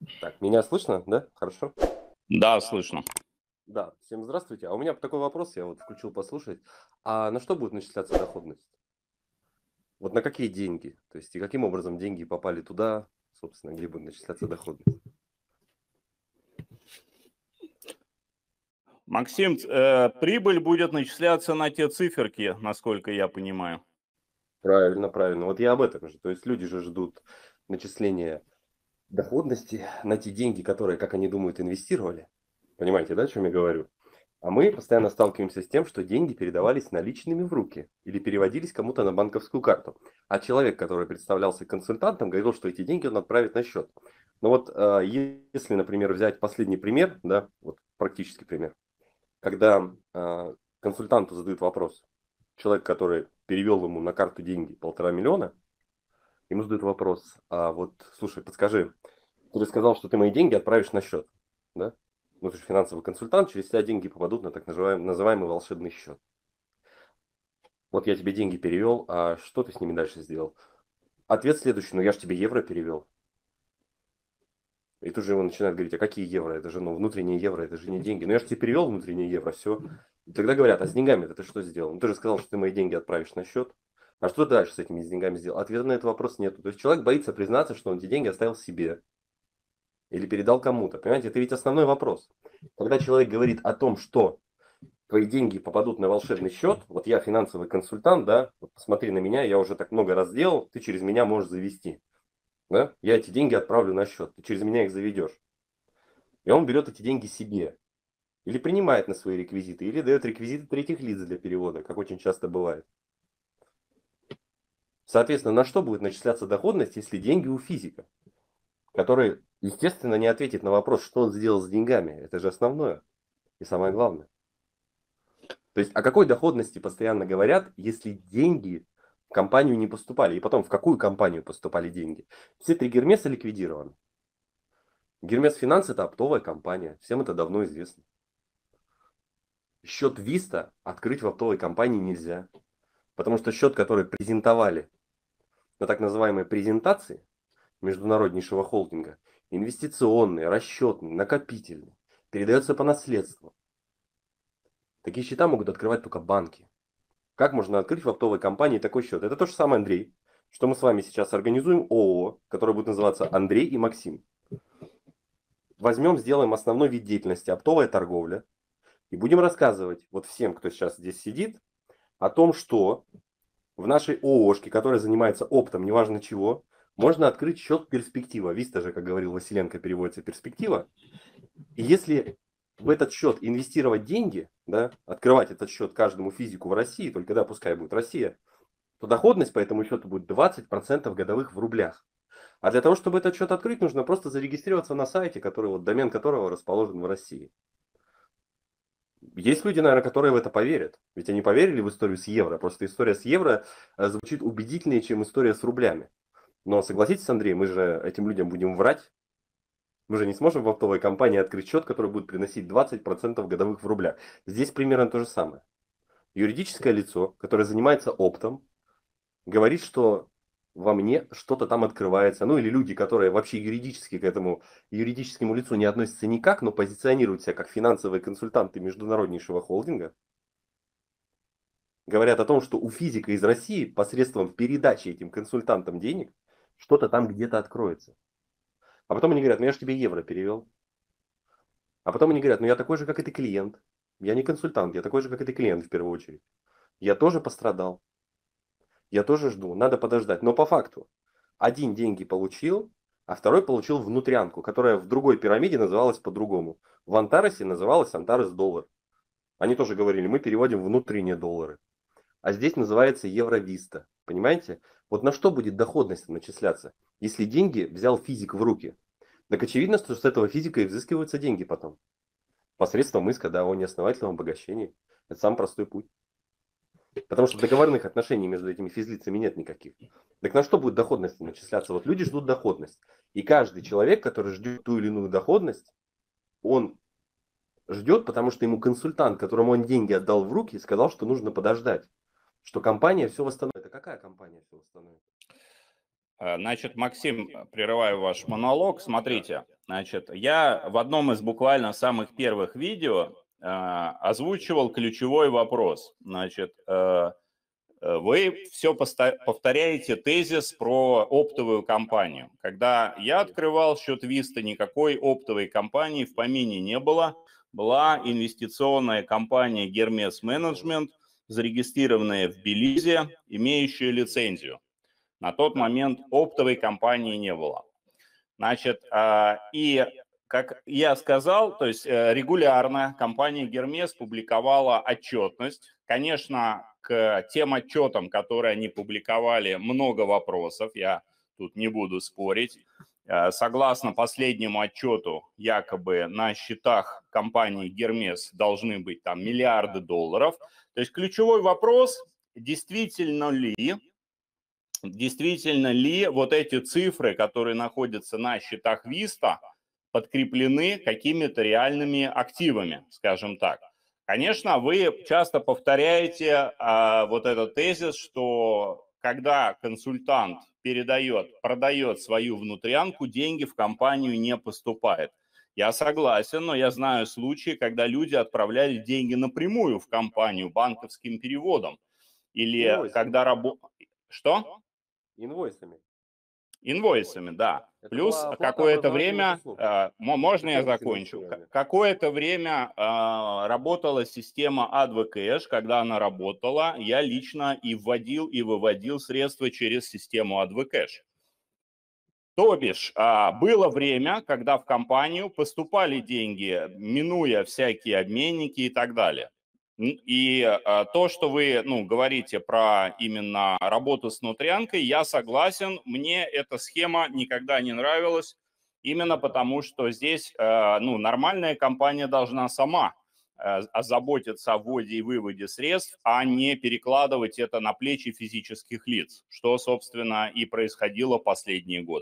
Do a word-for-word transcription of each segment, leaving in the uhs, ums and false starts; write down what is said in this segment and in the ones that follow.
Так, меня слышно, да? Хорошо? Да, слышно. Да, всем здравствуйте. А у меня такой вопрос, я вот включил послушать. А на что будет начисляться доходность? Вот на какие деньги? То есть и каким образом деньги попали туда, собственно, где будет начисляться доходность? Максим, ц- э, прибыль будет начисляться на те циферки, насколько я понимаю. Правильно, правильно. Вот я об этом же. То есть люди же ждут начисления доходности на те деньги, которые, как они думают, инвестировали. Понимаете, да, о чем я говорю? А мы постоянно сталкиваемся с тем, что деньги передавались наличными в руки или переводились кому-то на банковскую карту. А человек, который представлялся консультантом, говорил, что эти деньги он отправит на счет. Но вот э, если, например, взять последний пример, да, вот практический пример, когда э, консультанту задают вопрос, человек, который перевел ему на карту деньги полтора миллиона, ему задают вопрос, а вот, слушай, подскажи, ты же сказал, что ты мои деньги отправишь на счет, да? Ну, ты же финансовый консультант, через тебя деньги попадут на так называемый, называемый волшебный счет. Вот я тебе деньги перевел, а что ты с ними дальше сделал? Ответ следующий, ну я же тебе евро перевел. И тут же он начинает говорить, а какие евро? Это же ну, внутренние евро, это же не деньги. Ну я же тебе перевел внутренние евро, все. И тогда говорят, а с деньгами ты что сделал? Ну ты же сказал, что ты мои деньги отправишь на счет. А что ты дальше с этими деньгами сделал? Ответа на этот вопрос нет. То есть человек боится признаться, что он эти деньги оставил себе или передал кому-то. Понимаете, это ведь основной вопрос. Когда человек говорит о том, что твои деньги попадут на волшебный счет, вот я финансовый консультант, да, вот посмотри на меня, я уже так много раз делал, ты через меня можешь завести, да, я эти деньги отправлю на счет, ты через меня их заведешь. И он берет эти деньги себе, или принимает на свои реквизиты, или дает реквизиты третьих лиц для перевода, как очень часто бывает. Соответственно, на что будет начисляться доходность, если деньги у физика, который, естественно, не ответит на вопрос, что он сделал с деньгами. Это же основное и самое главное. То есть о какой доходности постоянно говорят, если деньги в компанию не поступали? И потом, в какую компанию поступали деньги? Все три Гермеса ликвидированы. Гермес Финанс это оптовая компания. Всем это давно известно. Счет Виста открыть в оптовой компании нельзя. Потому что счет, который презентовали на так называемой презентации международнейшего холдинга, инвестиционный, расчетный, накопительный, передается по наследству. Такие счета могут открывать только банки. Как можно открыть в оптовой компании такой счет? Это то же самое, Андрей, что мы с вами сейчас организуем ООО, которое будет называться Андрей и Максим. Возьмем, сделаем основной вид деятельности оптовая торговля и будем рассказывать вот всем, кто сейчас здесь сидит, о том, что в нашей ООшке, которая занимается оптом, неважно чего, можно открыть счет перспектива. Виста же, как говорил Василенко, переводится перспектива. И если в этот счет инвестировать деньги, да, открывать этот счет каждому физику в России, только да, пускай будет Россия, то доходность по этому счету будет двадцать процентов годовых в рублях. А для того, чтобы этот счет открыть, нужно просто зарегистрироваться на сайте, который, вот, домен которого расположен в России. Есть люди, наверное, которые в это поверят. Ведь они поверили в историю с евро. Просто история с евро э, звучит убедительнее, чем история с рублями. Но согласитесь, Андрей, мы же этим людям будем врать. Мы же не сможем в оптовой компании открыть счет, который будет приносить двадцать процентов годовых в рублях. Здесь примерно то же самое. Юридическое лицо, которое занимается оптом, говорит, что во мне что-то там открывается. Ну или люди, которые вообще юридически к этому юридическому лицу не относятся никак, но позиционируют себя как финансовые консультанты международнейшего холдинга, говорят о том, что у физика из России посредством передачи этим консультантам денег что-то там где-то откроется. А потом они говорят, ну я же тебе евро перевел. А потом они говорят, ну я такой же, как и ты клиент. Я не консультант, я такой же, как и ты клиент в первую очередь. Я тоже пострадал. Я тоже жду, надо подождать. Но по факту, один деньги получил, а второй получил внутрянку, которая в другой пирамиде называлась по-другому. В Антаросе называлась Антарес доллар. Они тоже говорили, мы переводим внутренние доллары. А здесь называется Евровиста. Понимаете? Вот на что будет доходность начисляться, если деньги взял физик в руки? Так очевидно, что с этого физика и взыскиваются деньги потом. Посредством иска, да, о неосновательном обогащении. Это самый простой путь. Потому что договорных отношений между этими физлицами нет никаких. Так на что будет доходность начисляться? Вот люди ждут доходность. И каждый человек, который ждет ту или иную доходность, он ждет, потому что ему консультант, которому он деньги отдал в руки, сказал, что нужно подождать. Что компания все восстановит. Это какая компания все восстановит? Значит, Максим, прерываю ваш монолог. Смотрите, значит, я в одном из буквально самых первых видео э, озвучивал ключевой вопрос. Значит, э, вы все повторяете тезис про оптовую компанию. Когда я открывал счет Vista, никакой оптовой компании в помине не было. Была инвестиционная компания Hermes Management, зарегистрированная в Белизе, имеющая лицензию. На тот момент оптовой компании не было. Значит, и как я сказал, то есть регулярно компания Hermes публиковала отчетность. Конечно, к тем отчетам, которые они публиковали, много вопросов, я тут не буду спорить. Согласно последнему отчету, якобы на счетах компании Hermes должны быть там миллиарды долларов. То есть ключевой вопрос, действительно ли Действительно ли вот эти цифры, которые находятся на счетах Vista, подкреплены какими-то реальными активами, скажем так? Конечно, вы часто повторяете а, вот этот тезис, что когда консультант передает, продает свою внутрянку, деньги в компанию не поступают. Я согласен, но я знаю случаи, когда люди отправляли деньги напрямую в компанию банковским переводом. Или Инвойсами. когда работа... Что? Инвойсами. Инвойсами, да. Это Плюс была оплата какое-то образовательных время, услуг. э, мо- можно я Причем здесь закончу? инвестирование? К- Какое-то время э, работала система AdvoCash. Когда она работала, я лично и вводил, и выводил средства через систему AdvoCash. То бишь, а, было время, когда в компанию поступали деньги, минуя всякие обменники и так далее. Н- И а, то, что вы ну, говорите про именно работу с внутрянкой, я согласен, мне эта схема никогда не нравилась, именно потому что здесь а, ну, нормальная компания должна сама а, озаботиться о вводе и выводе средств, а не перекладывать это на плечи физических лиц, что, собственно, и происходило последние годы.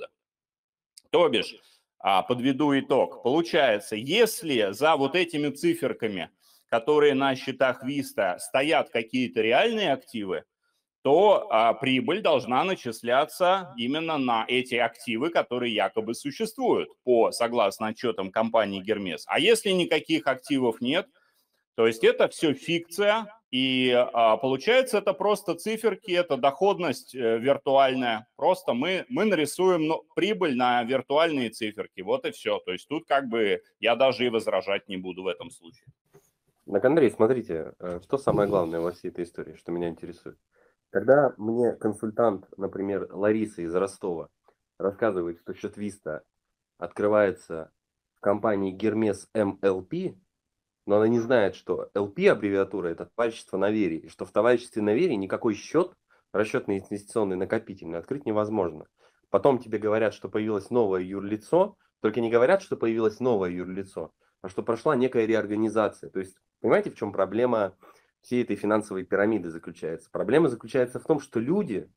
То бишь, а, подведу итог. Получается, если за вот этими циферками, которые на счетах Vista, стоят какие-то реальные активы, то а, прибыль должна начисляться именно на эти активы, которые якобы существуют, по согласно отчетам компании Hermes. А если никаких активов нет, то есть это все фикция, и а, получается это просто циферки, это доходность э, виртуальная. Просто мы, мы нарисуем ну, прибыль на виртуальные циферки, вот и все. То есть тут как бы я даже и возражать не буду в этом случае. Так, Андрей, смотрите, э, что самое главное во всей этой истории, что меня интересует. Когда мне консультант, например, Лариса из Ростова, рассказывает, что счет Vista открывается в компании Hermes эм эл пи, но она не знает, что эл пи аббревиатура это товарищество на вере, и что в товариществе на вере никакой счет, расчетный инвестиционный накопительный, открыть невозможно. Потом тебе говорят, что появилось новое юрлицо, только не говорят, что появилось новое юрлицо, а что прошла некая реорганизация. То есть, понимаете, в чем проблема всей этой финансовой пирамиды заключается? Проблема заключается в том, что люди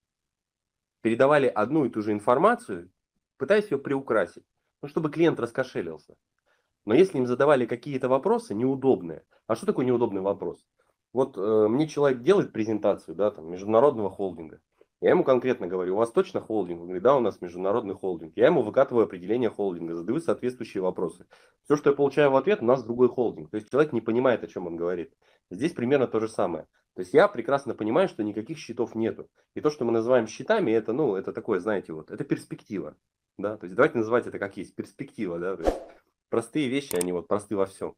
передавали одну и ту же информацию, пытаясь ее приукрасить, ну, чтобы клиент раскошелился. Но если им задавали какие-то вопросы неудобные, а что такое неудобный вопрос? Вот э, мне человек делает презентацию, да, там, международного холдинга. Я ему конкретно говорю, у вас точно холдинг? Он говорит, да, у нас международный холдинг. Я ему выкатываю определение холдинга, задаю соответствующие вопросы. Все, что я получаю в ответ, у нас другой холдинг. То есть человек не понимает, о чем он говорит. Здесь примерно то же самое. То есть я прекрасно понимаю, что никаких счетов нету. И то, что мы называем счетами, это, ну, это такое, знаете, вот, это перспектива. Да? То есть давайте называть это как есть, перспектива. Да? То есть простые вещи, они вот просты во всем.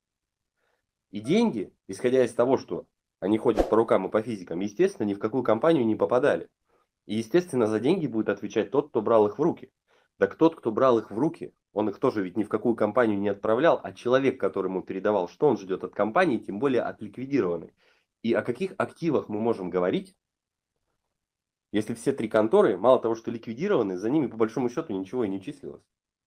И деньги, исходя из того, что они ходят по рукам и по физикам, естественно, ни в какую компанию не попадали. И, естественно, за деньги будет отвечать тот, кто брал их в руки. Так тот, кто брал их в руки, он их тоже ведь ни в какую компанию не отправлял, а человек, которому передавал, что он ждет от компании, тем более от ликвидированной. И о каких активах мы можем говорить, если все три конторы, мало того, что ликвидированы, за ними по большому счету ничего и не числилось.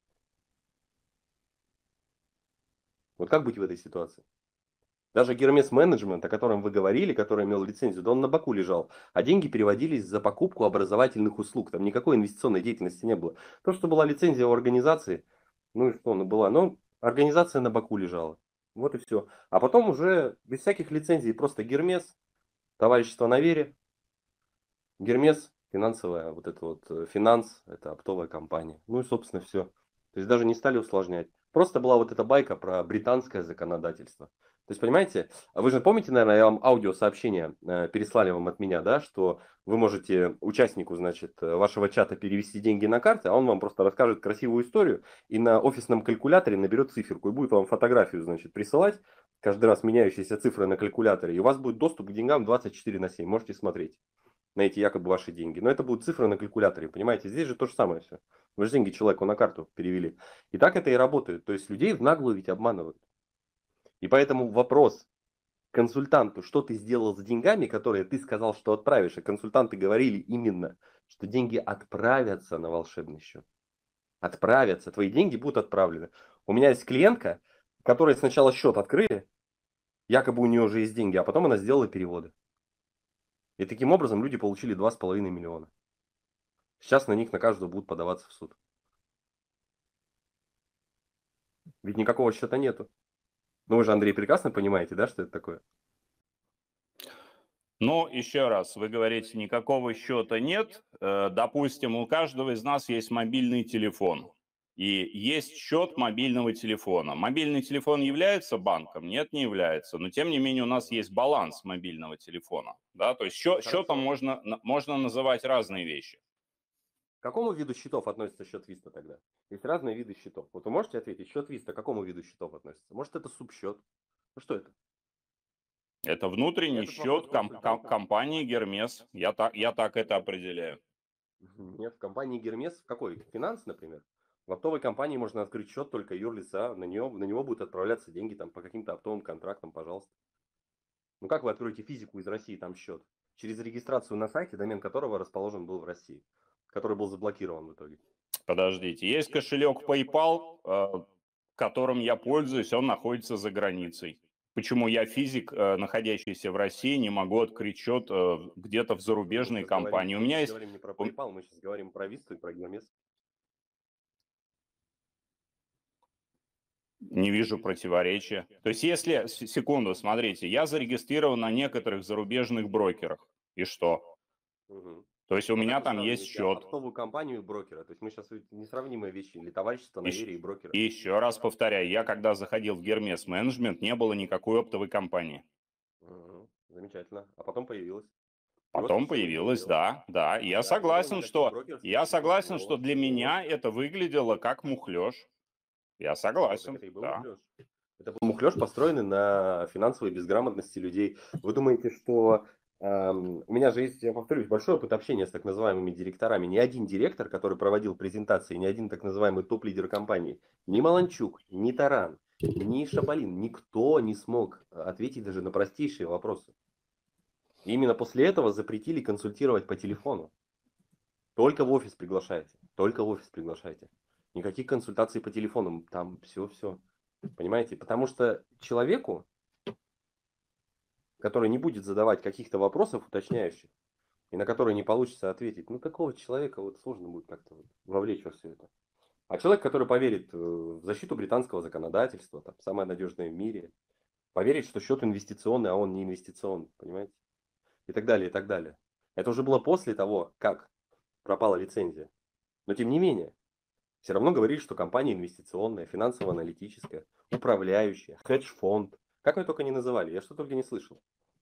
Вот как быть в этой ситуации? Даже Hermes Management, о котором вы говорили, который имел лицензию, да он на боку лежал. А деньги переводились за покупку образовательных услуг. Там никакой инвестиционной деятельности не было. То, что была лицензия у организации, ну и что она была, но организация на боку лежала. Вот и все. А потом уже без всяких лицензий просто Hermes, товарищество на вере, Hermes Финансовая, вот это вот, э, финанс, это оптовая компания. Ну и, собственно, все. То есть даже не стали усложнять. Просто была вот эта байка про британское законодательство. То есть, понимаете, а вы же помните, наверное, я вам аудиосообщение э, переслали вам от меня, да, что вы можете участнику, значит, э, вашего чата перевести деньги на карты, а он вам просто расскажет красивую историю и на офисном калькуляторе наберет циферку и будет вам фотографию, значит, присылать, каждый раз меняющиеся цифры на калькуляторе, и у вас будет доступ к деньгам двадцать четыре на семь, можете смотреть на эти якобы ваши деньги. Но это будут цифры на калькуляторе, понимаете? Здесь же то же самое все. Вы же деньги человеку на карту перевели. И так это и работает. То есть людей в наглую ведь обманывают. И поэтому вопрос консультанту, что ты сделал с деньгами, которые ты сказал, что отправишь, и консультанты говорили именно, что деньги отправятся на волшебный счет. Отправятся, твои деньги будут отправлены. У меня есть клиентка, которой сначала счет открыли, якобы у нее уже есть деньги, а потом она сделала переводы. И таким образом люди получили два с половиной миллиона. Сейчас на них на каждого будут подаваться в суд. Ведь никакого счета нету. Ну вы же, Андрей, прекрасно понимаете, да, что это такое? Но еще раз, вы говорите, никакого счета нет. Э, Допустим, у каждого из нас есть мобильный телефон. И есть счет мобильного телефона. Мобильный телефон является банком? Нет, не является. Но тем не менее у нас есть баланс мобильного телефона. Да? То есть счет, счетом можно, на- можно называть разные вещи. К какому виду счетов относится счет Виста тогда? Есть разные виды счетов. Вот вы можете ответить, счет Виста к какому виду счетов относится? Может это субсчет? Ну что это? Это внутренний Этот счет вопрос ком- очень ком- простой. компании Гермес. Я так, я так это определяю. Нет, в компании Гермес, в какой? Финанс, например. В оптовой компании можно открыть счет только юрлица, на него, на него будут отправляться деньги там по каким-то оптовым контрактам, пожалуйста. Ну как вы откроете физику из России там счет? Через регистрацию на сайте, домен которого расположен был в России, который был заблокирован в итоге. Подождите, есть кошелек PayPal, э, которым я пользуюсь, он находится за границей. Почему я физик, э, находящийся в России, не могу открыть счет э, где-то в зарубежной Мы сейчас говорим, компании? У мы меня сейчас есть... говорим не про у- PayPal, мы сейчас говорим про Висту и про Гермес. Не вижу противоречия. То есть если... с- Секунду, смотрите, я зарегистрирован на некоторых зарубежных брокерах. И что? Мгм. То есть у Но как меня вы там есть сравниваете счет. оптовую компанию и брокера? То есть мы сейчас несравнимые вещи, или товарищество на И, щ- вере и брокера. и еще раз повторяю, я когда заходил в Гермес Менеджмент, не было никакой оптовой компании. Мгм. Замечательно. А потом появилась. И вот вы Потом что с ней появилось, сделали? да, да. И Я Да, не было согласен, никаких что брокерских я фишек. согласен, что Вот, для вот. меня это выглядело как мухлёж. Я Ну, так согласен, это и был да. мухлёж. Это был мухлёж, построенный на финансовой безграмотности людей. Вы думаете, что эм, у меня же есть, я повторюсь, большой опыт общения с так называемыми директорами. Ни один директор, который проводил презентации, ни один так называемый топ-лидер компании, ни Маланчук, ни Таран, ни Шабалин, никто не смог ответить даже на простейшие вопросы. И именно после этого запретили консультировать по телефону. Только в офис приглашайте. Только в офис приглашайте. Никаких консультаций по телефону. Там все-все. Понимаете? Потому что человеку, который не будет задавать каких-то вопросов уточняющих, и на которые не получится ответить, ну такого человека вот сложно будет как-то вот вовлечь во все это. А человек, который поверит э, в защиту британского законодательства, там, самое надежное в мире, поверит, что счет инвестиционный, а он не инвестиционный, понимаете? И так далее, и так далее. Это уже было после того, как пропала лицензия. Но тем не менее, все равно говорили, что компания инвестиционная, финансово-аналитическая, управляющая, хедж-фонд. Как вы только не называли, я что только не слышал.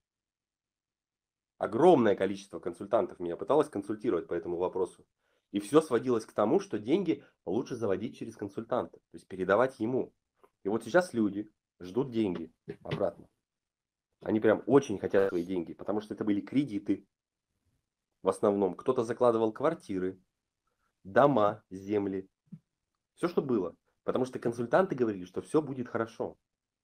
Огромное количество консультантов меня пыталось консультировать по этому вопросу. И все сводилось к тому, что деньги лучше заводить через консультанта, то есть передавать ему. И вот сейчас люди ждут деньги обратно. Они прям очень хотят свои деньги, потому что это были кредиты в основном. Кто-то закладывал квартиры, дома, земли, все, что было. Потому что консультанты говорили, что все будет хорошо.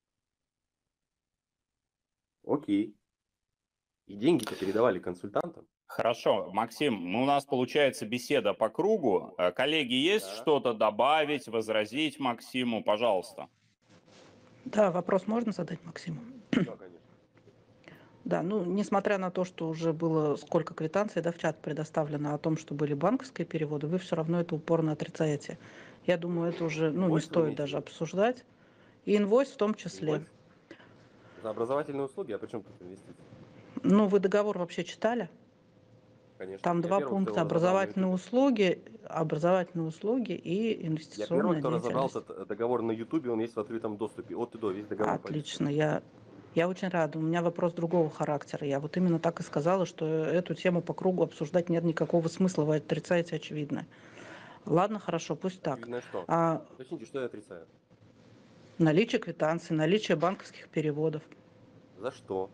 Окей. И деньги-то передавали консультантам. Хорошо, Максим, ну, у нас получается беседа по кругу. Э, Коллеги, есть Да. что-то добавить, возразить Максиму? Пожалуйста. Да, вопрос можно задать Максиму? Да, конечно. Да, ну, несмотря на то, что уже было сколько квитанций, да, в чат предоставлено о том, что были банковские переводы, вы все равно это упорно отрицаете. Я думаю, это уже, ну, не Инвойс вы стоит имеете в даже виду? обсуждать. И инвойс в том числе. Инвойс? За образовательные услуги, а при чем тут инвестиции? Ну, вы договор вообще читали? Конечно. Там Я два первый, кто пункта: его разобрал на образовательные Ютубе. услуги, образовательные услуги и Я первый, инвестиционная кто разобрал деятельность. этот э, договор на Ютубе, он есть в открытом доступе. От и до, весь договор по листу. Отлично, я, я очень рада. У меня вопрос другого характера. Я вот именно так и сказала, что эту тему по кругу обсуждать нет никакого смысла, вы отрицаете очевидное. Ладно, хорошо, пусть так. Очевидно, что? А, Уточните, что я отрицаю. наличие квитанций, наличие банковских переводов. За что?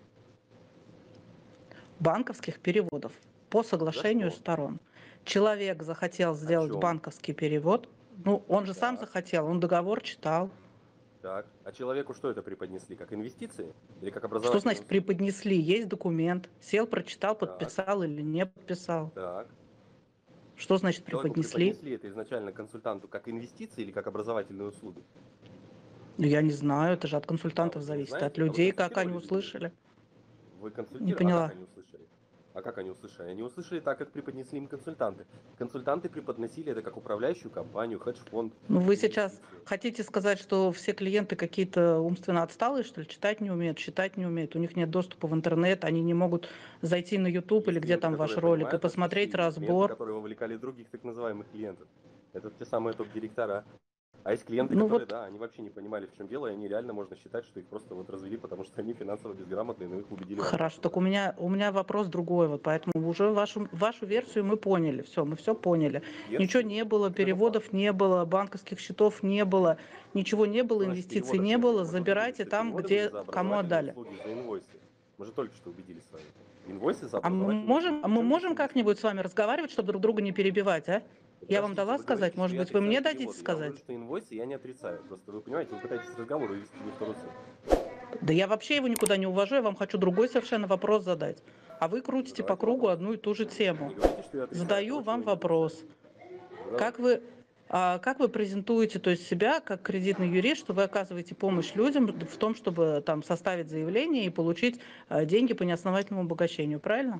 Банковских переводов по За соглашению что? сторон. Человек захотел О сделать чем? банковский перевод, ну, он же сам Так, захотел, он договор читал. так. А человеку что это преподнесли? Как инвестиции? Или как Что образовательные значит услуги? преподнесли? Есть документ, сел, прочитал, Так, подписал или не подписал. так. Что значит Человеку преподнесли? преподнесли это изначально консультанту как инвестиции или как образовательные услуги? Ну, я не знаю, это же от А, консультантов вы не зависит, от знаете? А вы людей, как они консультировали людей? услышали. Вы Не консультировали? А как поняла. они услышали? А как они услышали? Они услышали так, как преподнесли им консультанты. Консультанты преподносили это как управляющую компанию, хедж-фонд, Ну, вы сейчас инвестиции. хотите сказать, что все клиенты какие-то умственно отсталые, что ли, читать не умеют, считать не умеют, у них нет доступа в интернет, они не могут зайти на YouTube или Есть где клиенты, там ваш которые ролик и понимают, на что шли, посмотреть есть клиенты, разбор. которые вовлекали других так называемых клиентов. Это те самые топ-директора. А есть клиенты, Ну которые, вот, да, они вообще не понимали, в чем дело, и они реально можно считать, что их просто вот развели, потому что они финансово безграмотные, но их убедили в хорошо, обратном. так у меня, у меня вопрос другой, вот поэтому уже вашу, вашу версию мы поняли, все, мы все поняли. Ничего Версию? не было, Так это переводов факт. не было, банковских счетов не было, ничего не было, Что значит инвестиций переводов не не было? было, Мы же убедились, забирайте что там, переводы были где за кому образовательные отдали. услуги, за инвойсы. Мы же только что убедились с вами. Инвойсы за А мы образовательные услуги. можем, а мы Причем здесь можем инвестиции? как-нибудь с вами разговаривать, чтобы друг друга не перебивать, а? Я вам Подождите, дала вы говорите, сказать, что может я быть, вы мне отрицаю дадите переводы. Я вам говорю, сказать? что инвойсы я не отрицаю. Просто вы понимаете, вы пытаетесь разговор увести не в ту русло. Да я вообще его никуда не увожу, я вам хочу другой совершенно вопрос задать. А вы крутите по Задавайте кругу вопрос. одну и ту же тему. Не говорите, что я отрицаю Задаю то, чего вам я не отрицаю. вопрос. Задавайте. Как вы, а, как вы презентуете, то есть себя как кредитный юрист, что вы оказываете помощь людям в том, чтобы там составить заявление и получить а, деньги по неосновательному обогащению, правильно?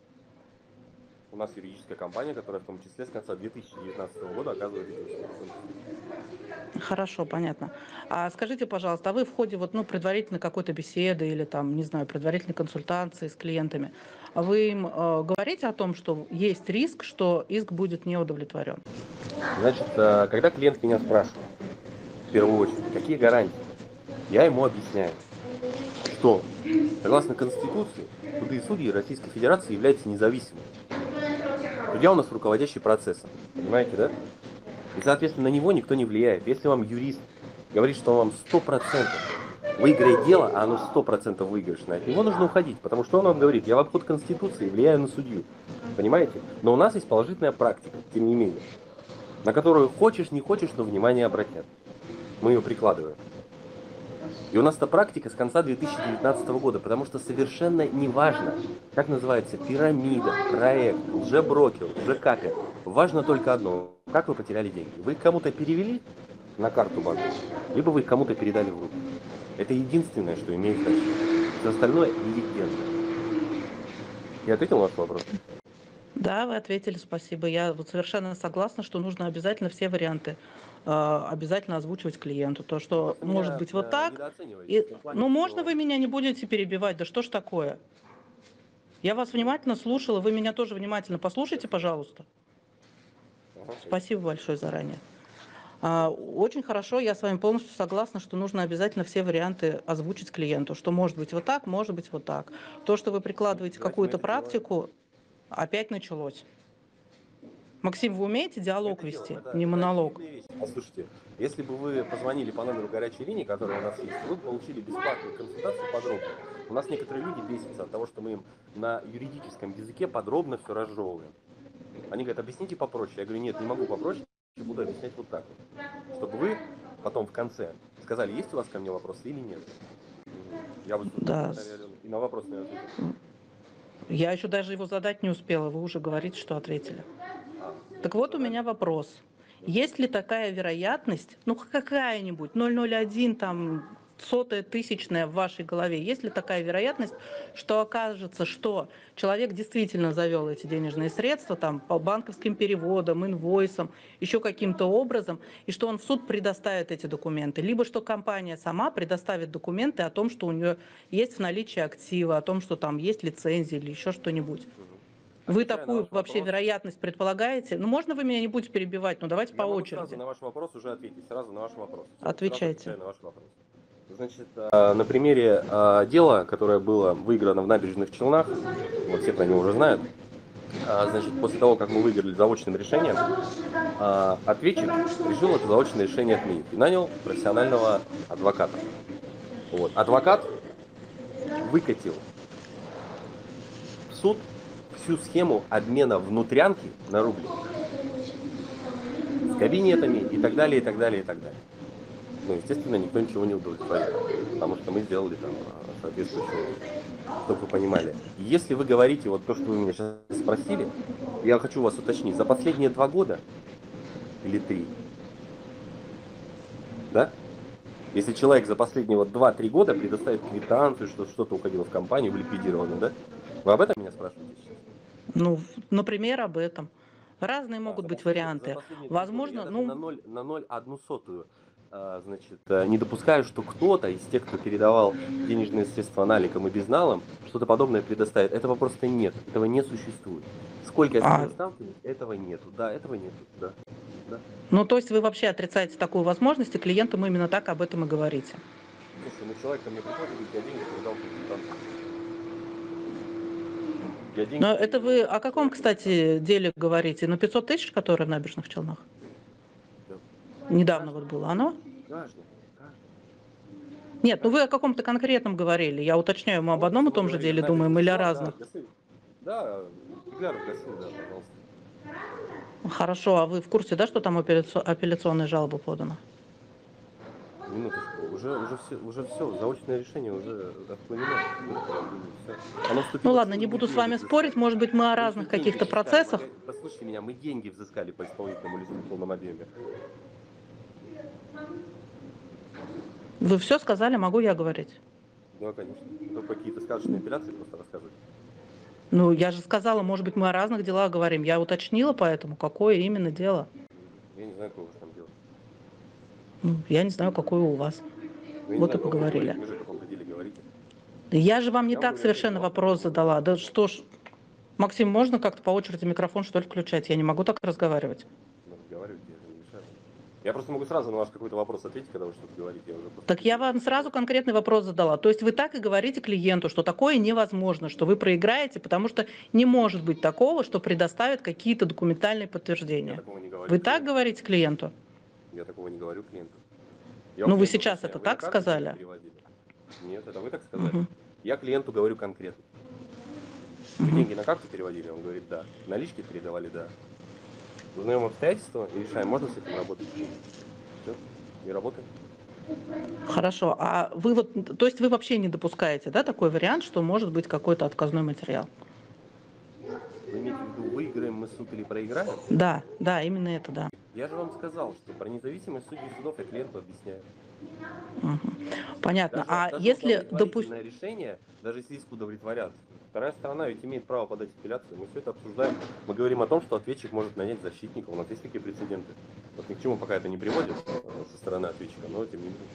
У нас юридическая компания, которая в том числе с конца две тысячи девятнадцатого года оказывает эти услуги. в том числе. Хорошо, понятно. А скажите, пожалуйста, а вы в ходе вот, ну, предварительной какой-то беседы или там, не знаю, предварительной консультации с клиентами, а вы им э, говорите о том, что есть риск, что иск будет не удовлетворен? Значит, э, когда клиент меня спрашивает, в первую очередь, какие гарантии, я ему объясняю, что согласно Конституции суды и судьи Российской Федерации являются независимыми. Судья у нас руководящий процессом, понимаете, да? И, соответственно, на него никто не влияет. Если вам юрист говорит, что он вам сто процентов выиграет дело, а оно сто процентов выигрышное, от него нужно уходить, потому что он вам говорит, я в обход Конституции влияю на судью, понимаете? Но у нас есть положительная практика, тем не менее, на которую хочешь, не хочешь, но внимание обратят. Мы ее прикладываем. И у нас эта практика с конца две тысячи девятнадцатого года, потому что совершенно неважно, как называется пирамида, проект, лже-брокер, лже-капер. Важно только одно, как вы потеряли деньги. Вы их кому-то перевели на карту банка, либо вы их кому-то передали в руки. Это единственное, что имеет значение. Все остальное легенда. Я ответил на ваш вопрос? Да, вы ответили, спасибо. Я вот совершенно согласна, что нужно обязательно все варианты э, обязательно озвучивать клиенту. То, Вы что просто может меня быть вот э, так. недооцениваете в И, том плане, ну, можно что... вы меня не будете перебивать? Да что ж такое? Я вас внимательно слушала, вы меня тоже внимательно послушайте, пожалуйста. Ага. Спасибо большое заранее. А, Очень хорошо, я с вами полностью согласна, что нужно обязательно все варианты озвучить клиенту, что может быть вот так, может быть вот так. То, что вы прикладываете Давайте мы какую-то это делаем. практику, опять началось. Максим, вы умеете Мы диалог это делаем. вести, Это, не это монолог? очевидная вещь. Послушайте, если бы вы позвонили по номеру горячей линии, которая у нас есть, вы бы получили бесплатную консультацию подробно. У нас некоторые люди бесятся от того, что мы им на юридическом языке подробно все разжевываем. Они говорят, объясните попроще. Я говорю, нет, не могу попроще, буду объяснять вот так вот. Чтобы вы потом в конце сказали, есть у вас ко мне вопросы или нет. Я выслушал Да. и на вопрос не ответил. Я еще даже его задать не успела, вы уже говорите, что ответили. Так вот у меня вопрос. Есть ли такая вероятность, ну какая-нибудь, ноль ноль один, там, сотая, тысячная в вашей голове, есть ли такая вероятность, что окажется, что человек действительно завел эти денежные средства, там, по банковским переводам, инвойсам, еще каким-то образом, и что он в суд предоставит эти документы, либо что компания сама предоставит документы о том, что у нее есть в наличии активы, о том, что там есть лицензия или еще что-нибудь? Вы Отвечая на такую ваш вообще вопрос, вероятность предполагаете? Ну, можно вы меня не будете перебивать, но давайте по я могу сразу очереди. на ваш вопрос уже ответить, сразу на ваш вопрос. Всё, сразу Отвечайте. отвечаю на ваш вопрос. Значит, а, на примере а, дела, которое было выиграно в Набережных Челнах, вот все про него уже знают, а, значит, после того, как мы выиграли заочным решением, а, ответчик решил это заочное решение отменить и нанял профессионального адвоката. Вот. Адвокат выкатил в суд всю схему обмена внутрянки на рубли с кабинетами и так далее, и так далее, и так далее. Ну, естественно, никто ничего не удовлетворил, потому что мы сделали там а, соответствующую, чтобы вы понимали. Если вы говорите вот то, что вы меня сейчас спросили, я хочу вас уточнить, за последние два года или три, да? Если человек за последние вот два-три года предоставит квитанцию, что что-то уходило в компанию, в ликвидировано, да? Вы об этом меня спрашиваете сейчас? Ну, например, об этом. Разные А, могут за быть последние, за варианты. последние три года я Возможно, даже на ну, ноль, на ноль одну сотую, а, значит, а, не допускаю, что кто-то из тех, кто передавал денежные средства наликом и безналом, что-то подобное предоставит. Этого просто нет, этого не существует. Сколько я с а, этим сталкиваюсь, этого нету. Да, этого нету, да. да. ну, то есть вы вообще отрицаете такую возможность, и клиентам именно так об этом и говорите. Слушай, ну человек ко мне приходит и говорит, я деньги передал консультанту. Я деньги Но это перевел вы о каком, человеку. кстати, деле говорите? На пятьсот тысяч, которое в Набережных Челнах? Да. Недавно Каждый, вот было оно? каждый, каждый. Нет, ну вы о каком-то конкретном говорили. Я уточняю, мы об Вот, одном и что вы том же говорили, в деле думаем Набережных или о Челнах, да, разных? Гасыль. Да, Бегляров Гасыль, да, пожалуйста. Хорошо, а вы в курсе, да, что там апелляци- апелляционная жалоба подана? Минуточку, уже, уже все, уже все, заочное решение уже отклонено. Все. Оно Ну вступило в ладно, силу, не мы буду с деньги вами спорить, взыскали. может быть, мы о Мы еще разных деньги каких-то считали. процессах. Мы, послушайте меня, мы деньги взыскали по исполнительному листу в полном объеме. Вы все сказали, могу я говорить? Да, конечно. Только какие-то сказочные операции просто рассказывать. Ну, я же сказала, может быть, мы о разных делах говорим. Я уточнила поэтому, какое именно дело. Я не знаю, какое у вас там дело. Ну, я не знаю, какое у вас. Я не Вот и знаю, кого вы говорите, поговорили. вы же о каком-то деле говорите. Да я же вам не Я вам так говорю, совершенно ответил, вопрос задала. Да что ж, Максим, можно как-то по очереди микрофон, что ли, включать? Я не могу так разговаривать. ну, разговаривайте, я же не мешаю. Я просто могу сразу на ваш какой-то вопрос ответить, когда вы что-то говорите. Я уже просто Так я вам сразу конкретный вопрос задала. То есть вы так и говорите клиенту, что такое невозможно, что вы проиграете, потому что не может быть такого, что предоставят какие-то документальные Я подтверждения. такого не говорю Вы так клиенту. говорите клиенту? Я такого не говорю клиенту. Я у Ну, вы клиента сейчас уточняю, это вы на так карту деньги сказали? переводили? Нет, это вы так сказали. Мгм. Я клиенту говорю конкретно. Вы Мгм. деньги на карту переводили? Он говорит, да. Налички передавали, да. Узнаем обстоятельства и решаем, можно с этим работать или нет. Все, и работаем. Хорошо. А вы вот, то есть вы вообще не допускаете, да, такой вариант, что может быть какой-то отказной материал? Вы имеете в виду, выиграем мы суд или проиграем? Да, да, именно это, да. Я же вам сказал, что про независимость судей и судов я клиенту объясняю. Мгм. Понятно. Даже, А даже если, допустим, удовлетворительное решение, даже если иск удовлетворят, вторая сторона ведь имеет право подать апелляцию. Мы все это обсуждаем. Мы говорим о том, что ответчик может нанять защитника. У нас есть такие прецеденты. Вот ни к чему пока это не приводит э, со стороны ответчика, но тем не менее.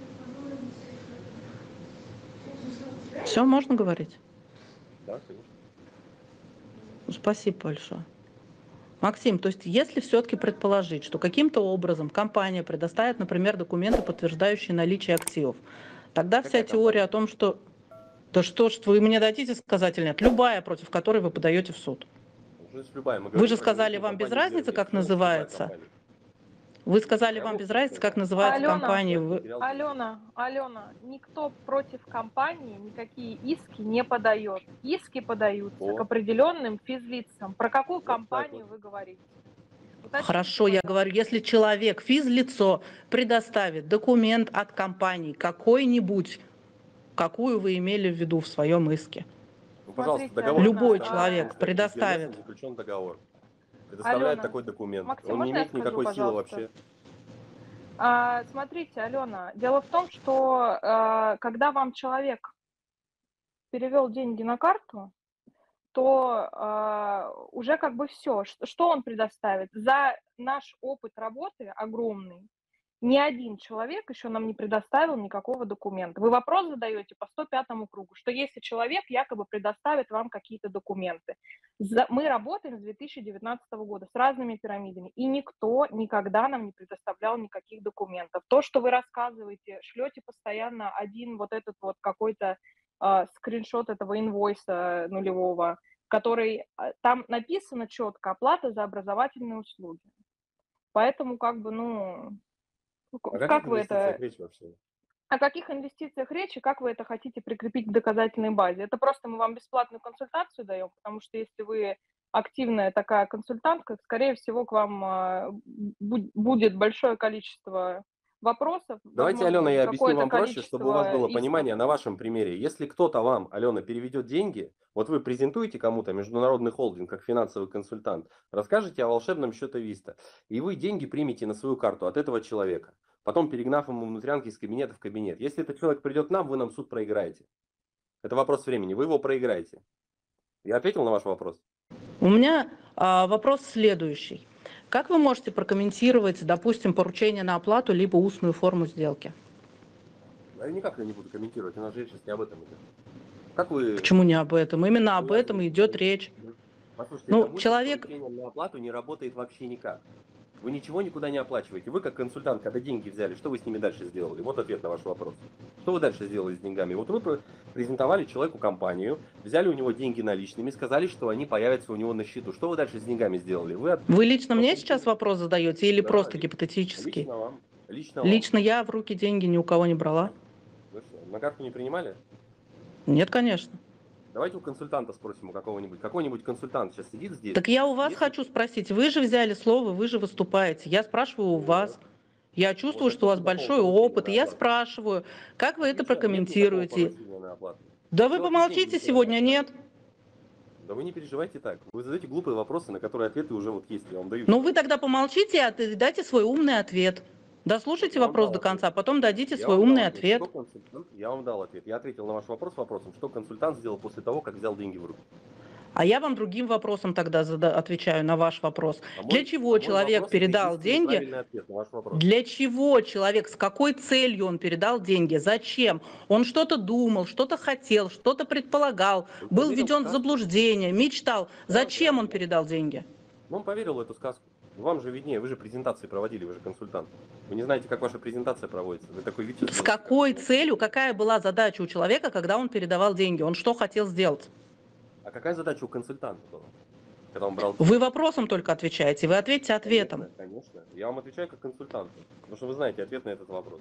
все можно говорить? Да, конечно. Спасибо большое. Максим, то есть если все-таки предположить, что каким-то образом компания предоставит, например, документы, подтверждающие наличие активов, тогда Какая вся теория компания? о том, что... Да что ж, вы мне дадите сказать или нет? Любая, против которой вы подаете в суд. Уже любая. Мы Вы говорим же про сказали, независимую вам без компанию разницы, Зернет. как Что значит любая называется? компания? Вы сказали, вам Кому, без разницы, как собственно, называется Алена, компания. человек Вы... потерял деньги? Алена, Алена, никто против компании никакие иски не подает. Иски подаются к О, определенным физлицам. Про какую вот так компанию вот. вы говорите? Уточните, Хорошо, я пожалуйста. говорю, если человек, физлицо, предоставит документ от компании какой-нибудь, какую вы имели в виду в своем иске? Ну, пожалуйста, Смотрите, договор Любой предоставляет о том, человек Алена, что я с Гермесом предоставит. заключен договор. Предоставляет Алена, такой документ. Максим, Он не можно я имеет скажу, никакой силы пожалуйста? вообще. А, смотрите, Алена, дело в том, что а, когда вам человек перевел деньги на карту, то а, уже как бы все. Что, что он предоставит? За наш опыт работы огромный Ни один человек еще нам не предоставил никакого документа. Вы вопрос задаете по сто пятому кругу, что если человек якобы предоставит вам какие-то документы. За- Мы работаем с две тысячи девятнадцатого года с разными пирамидами, и никто никогда нам не предоставлял никаких документов. То, что вы рассказываете, шлете постоянно один вот этот вот какой-то а, скриншот этого инвойса нулевого, который а, там написано четко оплата за образовательные услуги. Поэтому как бы, ну, ну, О как каких вы инвестициях это, речь вообще? о каких инвестициях речь и как вы это хотите прикрепить к доказательной базе? Это просто мы вам бесплатную консультацию даем, потому что если вы активная такая консультантка, скорее всего, к вам а, бу- будет большое количество вопросов, Давайте, возможно, Алена, даже я объясню какое-то вам проще, чтобы у вас количество было исков. понимание на вашем примере. Если кто-то вам, Алена, переведет деньги, вот вы презентуете кому-то международный холдинг как финансовый консультант, расскажете о волшебном счете Виста, и вы деньги примете на свою карту от этого человека, потом перегнав ему внутрянки из кабинета в кабинет. Если этот человек придет к нам, вы нам суд проиграете. Это вопрос времени, вы его проиграете. Я ответил на ваш вопрос? У меня а, вопрос следующий. Как вы можете прокомментировать, допустим, поручение на оплату либо устную форму сделки? Я никак я не буду комментировать, у нас же речь сейчас не об этом идет. Как вы... Почему не об этом? Именно Ну, об я этом же- и идет речь. Послушайте, Ну, это мысль с человек, поручением на оплату не работает вообще никак. Вы ничего никуда не оплачиваете. Вы как консультант, когда деньги взяли, что вы с ними дальше сделали? Вот ответ на ваш вопрос. Что вы дальше сделали с деньгами? Вот вы презентовали человеку компанию, взяли у него деньги наличными, сказали, что они появятся у него на счету. Что вы дальше с деньгами сделали? Вы... от- вы лично мне сейчас вопрос задаете или Да, просто ли- гипотетический? лично вам. Лично вам. Лично я в руки деньги ни у кого не брала. Вы что, на карту не принимали? Нет, конечно. Давайте у консультанта спросим, у какого-нибудь. Какой-нибудь консультант сейчас сидит здесь. Так я у вас Есть- хочу спросить. Вы же взяли слово, вы же выступаете. Я спрашиваю у Вот. вас. Я чувствую, Вот, а что у вас что такого большой поручения опыт, на и я оплату? спрашиваю, как вы это Отлично, нет никакого прокомментируете? поручения на оплату. Да вы Все, ты помолчите деньги сегодня, взяла. нет? Да вы не переживайте так. Вы задаете глупые вопросы, на которые ответы уже вот есть, я вам даю. Ну вы тогда помолчите и от- дайте свой умный ответ. Дослушайте Я вам вопрос дал до ответ. конца, а потом дадите Я свой вам дал умный ответ. Что консультант- Я вам дал ответ. Я ответил на ваш вопрос вопросом, что консультант сделал после того, как взял деньги в руки. А я вам другим вопросом тогда зада- отвечаю на ваш вопрос. А мой- Для чего а мой человек вопрос — это передал единственный деньги? правильный ответ на ваш вопрос. Для чего человек, с какой целью он передал деньги? Зачем? Он что-то думал, что-то хотел, что-то предполагал, Он был поверил в введен в сказку. заблуждение, мечтал. Да, Зачем да, он да. передал деньги? Ну, он поверил в эту сказку. Вам же виднее, вы же презентации проводили, вы же консультант. Вы не знаете, как ваша презентация проводится. Вы такой вид сейчас С делаете, какой как- целью, какая была задача у человека, когда он передавал деньги? Он что хотел сделать? А какая задача у консультанта была, когда он брал деньги? Вы вопросом только отвечаете, вы ответьте ответом. Конечно, конечно. Я вам отвечаю как консультант, потому что вы знаете ответ на этот вопрос.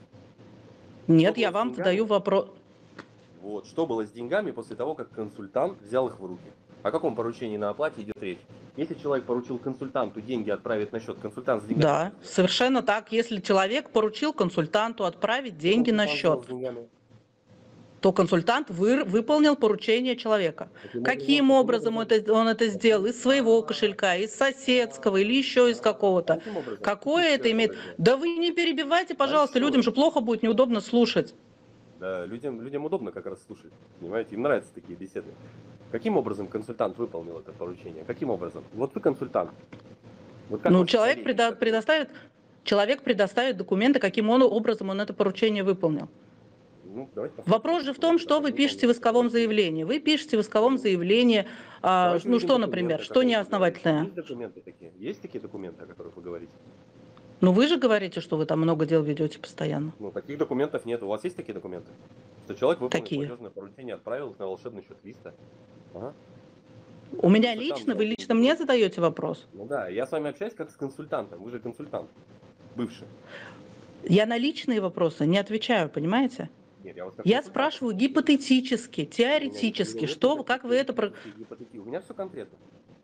Нет, Что я было с вам деньгами? задаю вопрос. Вот, что было с деньгами после того, как консультант взял их в руки? О каком поручении на оплате идет речь? Если человек поручил консультанту деньги отправить на счет, консультант с деньгами... Да, совершенно так. Если человек поручил консультанту отправить деньги на Консультант сделал счет, с деньгами. то консультант вы, выполнил поручение человека. Каким Каким образом? образом это, он это сделал? Из своего кошелька, из соседского или еще из какого-то? Каким образом? Какое это Каким имеет? образом? Да вы не перебивайте, пожалуйста, Большое. людям же плохо будет, неудобно слушать. Да, людям, людям удобно как раз слушать, понимаете, им нравятся такие беседы. Каким образом консультант выполнил это поручение? Каким образом? Вот вы консультант. Вот как Ну, ваши человек коллеги, преда- как- предоставит, человек предоставит документы, каким он, образом он это поручение выполнил. Ну, давайте посмотрим. Вопрос же в том, что вы пишете в исковом заявлении. Вы пишете в исковом заявлении, а, Давайте ну увидим что, документы, например, о что которых вы неосновательное? говорите. Есть документы такие? Есть такие документы, о которых вы говорите? Ну вы же говорите, что вы там много дел ведете постоянно. Ну, таких документов нет. У вас есть такие документы? Что человек выполнил Какие? платежное поручение, отправил их на волшебный счет Виста. Ага. У меня Консультант лично, вы делал. лично мне задаете вопрос? Ну да, я с вами общаюсь как с консультантом. Вы же консультант. Бывший. Я на личные вопросы не отвечаю, понимаете? Нет, я вас как Я консультант спрашиваю спрашиваю. гипотетически, У меня- теоретически, у меня что, нет вы- как вы это... про- гипотетики, гипотетики. У меня все конкретно.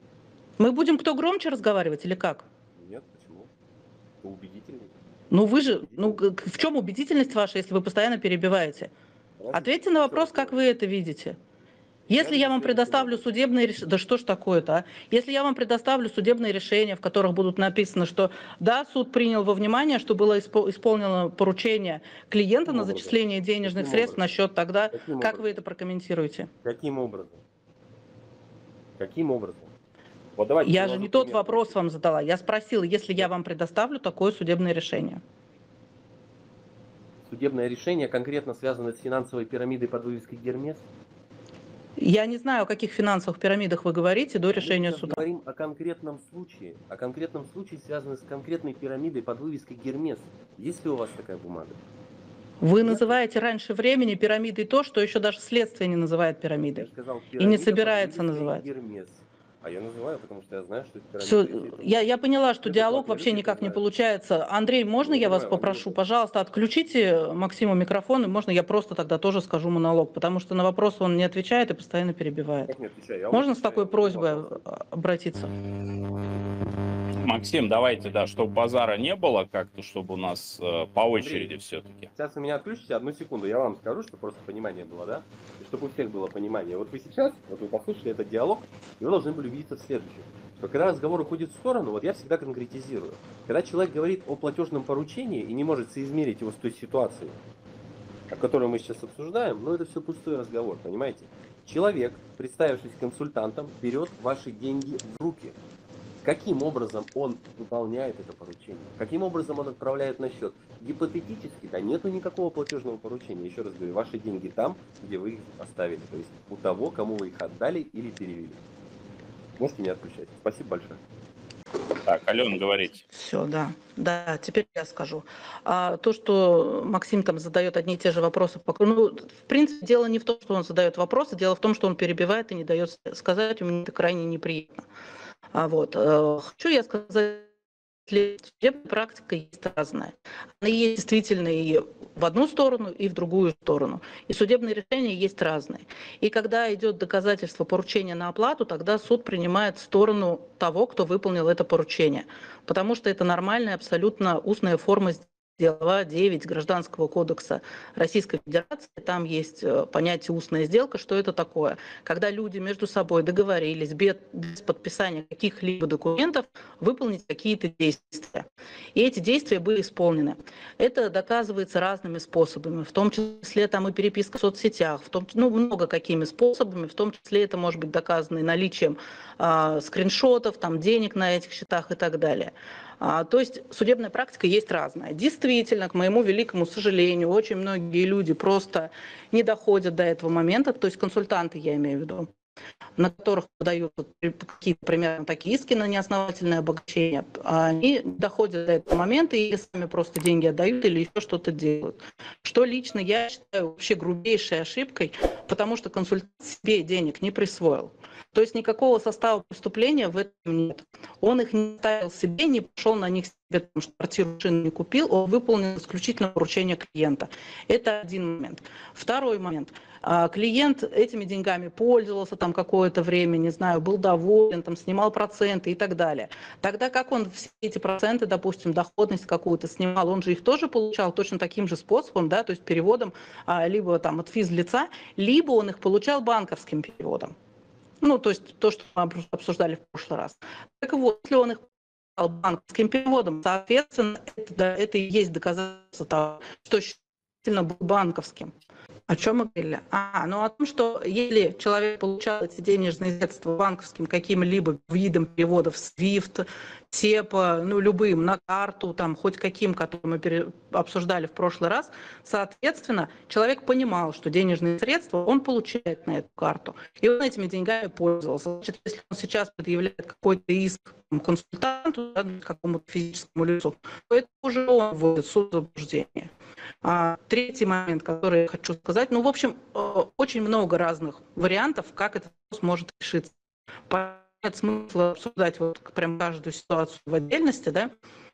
Мы будем кто громче разговаривать или как? Нет, почему? Вы убедительный. Ну вы же, ну к- в чем убедительность ваша, если вы постоянно перебиваете? Ответьте на вопрос, как вы это видите. Если я вам предоставлю судебные решения, да что ж такое-то, а? Если я вам предоставлю судебные решения, в которых будут написано, что да, суд принял во внимание, что было испо- исполнено поручение клиента Каким на образом? зачисление денежных Каким средств на образом? счет, тогда Каким как вы образом? это прокомментируете? Каким образом? Каким образом? Вот давайте Я же привожу не тот пример. вопрос вам задала. Я спросила, если я вам предоставлю такое судебное решение. судебное решение конкретно связано с финансовой пирамидой под вывеской Гермес? Я не знаю, о каких финансовых пирамидах вы говорите до решения Мы суда. Мы говорим о конкретном случае, о конкретном случае, связанном с конкретной пирамидой под вывеской Гермес. Есть ли у вас такая бумага? Вы Нет? называете раньше времени пирамидой то, что еще даже следствие не называет Я пирамидой. сказал, И не пирамида собирается под вывеской называть. Гермес. А я называю, потому что я знаю, что это Все, пирамида. Это, я, я поняла, что это диалог адекватные вообще люди, это никак не знают. получается. Андрей, можно Я я вас понимаю, вам попрошу, нужно. пожалуйста, отключите Максиму микрофон, и можно я просто тогда тоже скажу монолог, потому что на вопросы он не отвечает и постоянно перебивает. Как не отвечаю? Я вам Можно с отвечаю, такой это просьбой вопрос. обратиться? Максим, давайте, да, чтобы базара не было, как-то, чтобы у нас э, по очереди Андрей, все-таки. Сейчас вы меня отключите, одну секунду, я вам скажу, чтобы просто понимание было, да? И чтобы у всех было понимание. Вот вы сейчас, вот вы послушали этот диалог, и вы должны были увидеть в следующем. Что когда разговор уходит в сторону, вот я всегда конкретизирую. Когда человек говорит о платежном поручении и не может соизмерить его с той ситуацией, о которой мы сейчас обсуждаем, ну это все пустой разговор, понимаете? Человек, представившись консультантом, берет ваши деньги в руки. Каким образом он выполняет это поручение? Каким образом он отправляет на счет? Гипотетически, да, нету никакого платежного поручения. Еще раз говорю, ваши деньги там, где вы их оставили. То есть у того, кому вы их отдали или перевели. Можете не отключать. Спасибо большое. Так, Алена, говорите. Все, да. Да, теперь я скажу. А то, что Максим там задает одни и те же вопросы, ну, в принципе, дело не в том, что он задает вопросы, дело в том, что он перебивает и не дает сказать, у меня это крайне неприятно. А вот, э, хочу я сказать, судебная практика есть разная. Она есть действительно и в одну сторону, и в другую сторону. И судебные решения есть разные. И когда идет доказательство поручения на оплату, тогда суд принимает сторону того, кто выполнил это поручение. Потому что это нормальная, абсолютно устная форма глава девять Гражданского кодекса Российской Федерации, там есть понятие устная сделка. Что это такое? Когда люди между собой договорились без, без подписания каких-либо документов выполнить какие-то действия. И эти действия были исполнены. Это доказывается разными способами, в том числе там и переписка в соцсетях, в том, ну, много какими способами, в том числе это может быть доказано и наличием э, скриншотов, там, денег на этих счетах и так далее. А, то есть судебная практика есть разная. Действительно, к моему великому сожалению, очень многие люди просто не доходят до этого момента, то есть консультанты, я имею в виду, на которых подают какие-то примерно такие иски на неосновательное обогащение, они доходят до этого момента и сами просто деньги отдают или еще что-то делают. Что лично я считаю вообще грубейшей ошибкой, потому что консультант себе денег не присвоил. То есть никакого состава преступления в этом нет. Он их не ставил себе, не пошел на них себе, потому что квартиру не купил, он выполнил исключительно поручение клиента. Это один момент. Второй момент. Клиент этими деньгами пользовался там какое-то время, не знаю, был доволен, там, снимал проценты и так далее. Тогда как он все эти проценты, допустим, доходность какую-то снимал, он же их тоже получал точно таким же способом, да, то есть переводом либо там от физлица, либо он их получал банковским переводом. Ну, то есть то, что мы обсуждали в прошлый раз. Так вот, если он их получал банковским переводом, соответственно, это, да, это и есть доказательство того, что действительно был банковским. О чем мы говорили? А, ну о том, что если человек получал эти денежные средства банковским каким-либо видом переводов, свифт, СЕПа, ну любым, на карту, там, хоть каким, который мы пере... обсуждали в прошлый раз, соответственно, человек понимал, что денежные средства он получает на эту карту, и он этими деньгами пользовался. Значит, если он сейчас предъявляет какой-то иск консультанту, да, какому-то физическому лицу, то это уже он вводит в суд заблуждение. А, третий момент, который я хочу сказать, ну, в общем, очень много разных вариантов, как это может решиться. Нет смысла обсуждать вот прям каждую ситуацию в отдельности, да.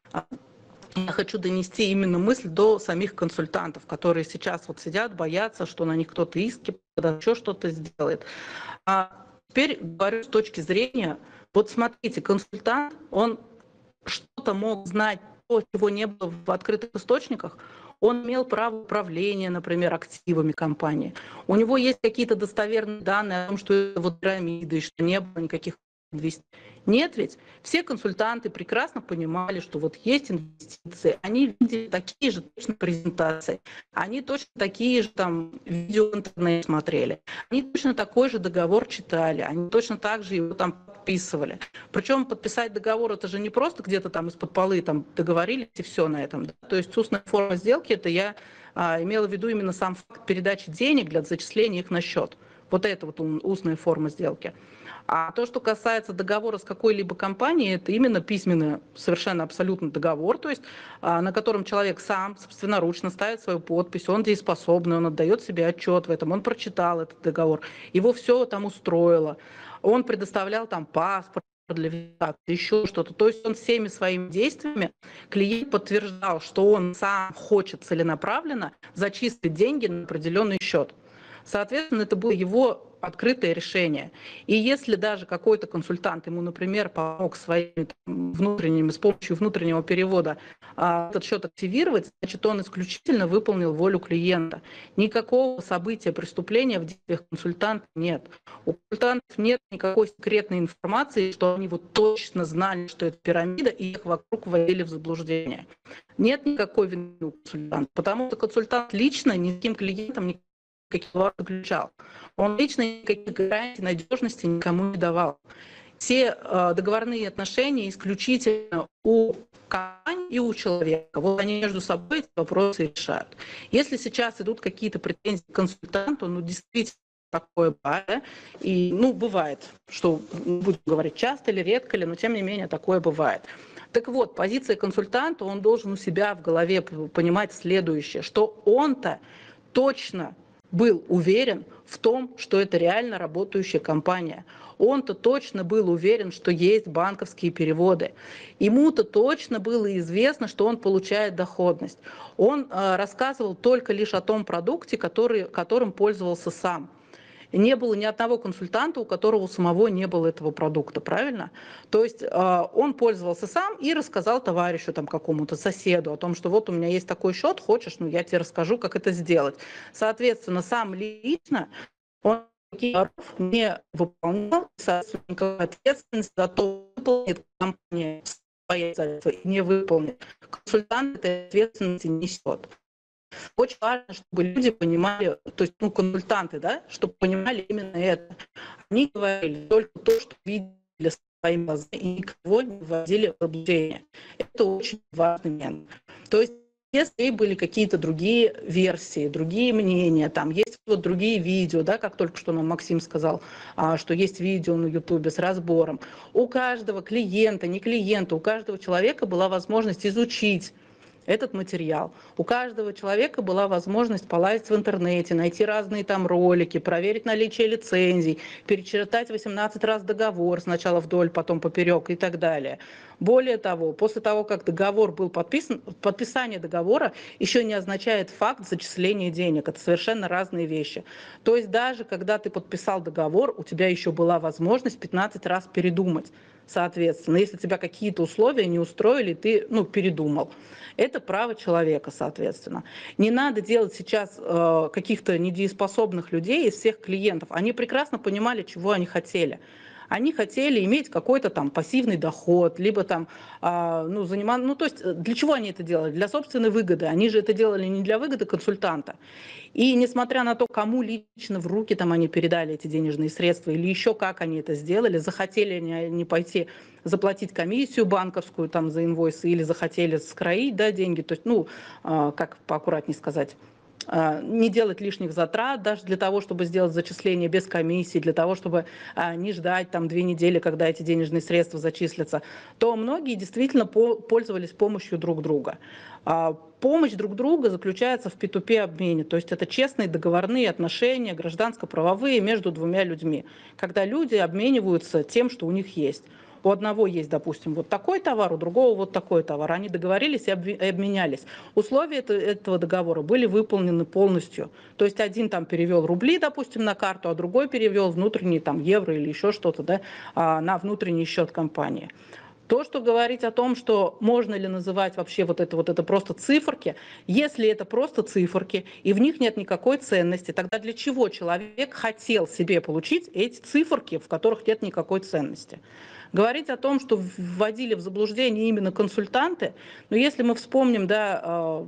Я хочу донести именно мысль до самих консультантов, которые сейчас вот сидят, боятся, что на них кто-то иски, еще что-то сделает. А теперь говорю с точки зрения, вот смотрите, консультант, он что-то мог знать, то, чего не было в открытых источниках. Он имел право управления, например, активами компании. У него есть какие-то достоверные данные о том, что это вот пирамида, и что не было никаких инвестиций. Нет ведь. Все консультанты прекрасно понимали, что вот есть инвестиции, они видели такие же точно презентации, они точно такие же там видео в интернете смотрели, они точно такой же договор читали, они точно так же его там подписывали. Причем подписать договор это же не просто где-то там из-под полы там договорились и все на этом. Да? То есть устная форма сделки, это я а, имела в виду именно сам факт передачи денег для зачисления их на счет. Вот это вот устная форма сделки. А то, что касается договора с какой-либо компанией, это именно письменный, совершенно абсолютно договор, то есть на котором человек сам собственноручно ставит свою подпись, он дееспособный, он отдает себе отчет в этом, он прочитал этот договор, его все там устроило, он предоставлял там паспорт для визации, еще что-то. То есть он всеми своими действиями, клиент подтверждал, что он сам хочет целенаправленно зачислить деньги на определенный счет. Соответственно, это было его открытое решение. И если даже какой-то консультант ему, например, помог своими там, внутренними, с помощью внутреннего перевода а, этот счет активировать, значит, он исключительно выполнил волю клиента. Никакого события, преступления в действиях консультанта нет. У консультантов нет никакой секретной информации, что они вот точно знали, что это пирамида, и их вокруг вводили в заблуждение. Нет никакой вины у консультанта, потому что консультант лично ни с каким клиентом не каких заключал. Он лично никаких гарантий надежности никому не давал. Все э, договорные отношения исключительно у компании и у человека. Вот они между собой эти вопросы решают. Если сейчас идут какие-то претензии к консультанту, ну действительно такое бывает. И, ну, бывает, что будем говорить часто или редко ли, но тем не менее такое бывает. Так вот, позиция консультанта, он должен у себя в голове понимать следующее, что он-то точно был уверен в том, что это реально работающая компания. Он-то точно был уверен, что есть банковские переводы. Ему-то точно было известно, что он получает доходность. Он э, рассказывал только лишь о том продукте, который, которым пользовался сам. Не было ни одного консультанта, у которого у самого не было этого продукта, правильно? То есть э, он пользовался сам и рассказал товарищу, там, какому-то соседу о том, что вот у меня есть такой счет, хочешь, ну я тебе расскажу, как это сделать. Соответственно, сам лично он не выполнял, соответственно, никакой ответственности за то, выполнит компания свои обязательства и не выполнит. Консультант этой ответственности несет. Очень важно, чтобы люди понимали, то есть, ну, консультанты, да, чтобы понимали именно это. Они говорили только то, что видели своими глазами, и никого не вводили в заблуждение. Это очень важный момент. То есть, если были какие-то другие версии, другие мнения, там есть вот другие видео, да, как только что нам Максим сказал, что есть видео на Ютубе с разбором. У каждого клиента, не клиента, у каждого человека была возможность изучить этот материал. У каждого человека была возможность полазить в интернете, найти разные там ролики, проверить наличие лицензий, перечитать восемнадцать раз договор, сначала вдоль, потом поперек и так далее. Более того, после того, как договор был подписан, подписание договора еще не означает факт зачисления денег. Это совершенно разные вещи. То есть даже когда ты подписал договор, у тебя еще была возможность пятнадцать раз передумать. Соответственно, если тебя какие-то условия не устроили, ты, ну, передумал. Это право человека, соответственно. Не надо делать сейчас э, каких-то недееспособных людей из всех клиентов. Они прекрасно понимали, чего они хотели. Они хотели иметь какой-то там пассивный доход, либо там, а, ну, заниматься, ну, то есть для чего они это делали? Для собственной выгоды. Они же это делали не для выгоды консультанта. И несмотря на то, кому лично в руки там они передали эти денежные средства, или еще как они это сделали, захотели они пойти заплатить комиссию банковскую там за инвойсы, или захотели скроить, да, деньги, то есть, ну, а, как поаккуратнее сказать, не делать лишних затрат даже для того, чтобы сделать зачисление без комиссии, для того, чтобы а, не ждать там две недели, когда эти денежные средства зачислятся, то многие действительно по- пользовались помощью друг друга. А, помощь друг друга заключается в пи ту пи обмене, то есть это честные договорные отношения, гражданско-правовые между двумя людьми, когда люди обмениваются тем, что у них есть. У одного есть, допустим, вот такой товар, у другого вот такой товар. Они договорились и обменялись. Условия этого договора были выполнены полностью. То есть один там перевел рубли, допустим, на карту, а другой перевел внутренние там евро или еще что-то, да, на внутренний счет компании. То, что говорить о том, что можно ли называть вообще вот это вот это просто циферки, если это просто циферки и в них нет никакой ценности, тогда для чего человек хотел себе получить эти циферки, в которых нет никакой ценности? Говорить о том, что вводили в заблуждение именно консультанты, но если мы вспомним, да,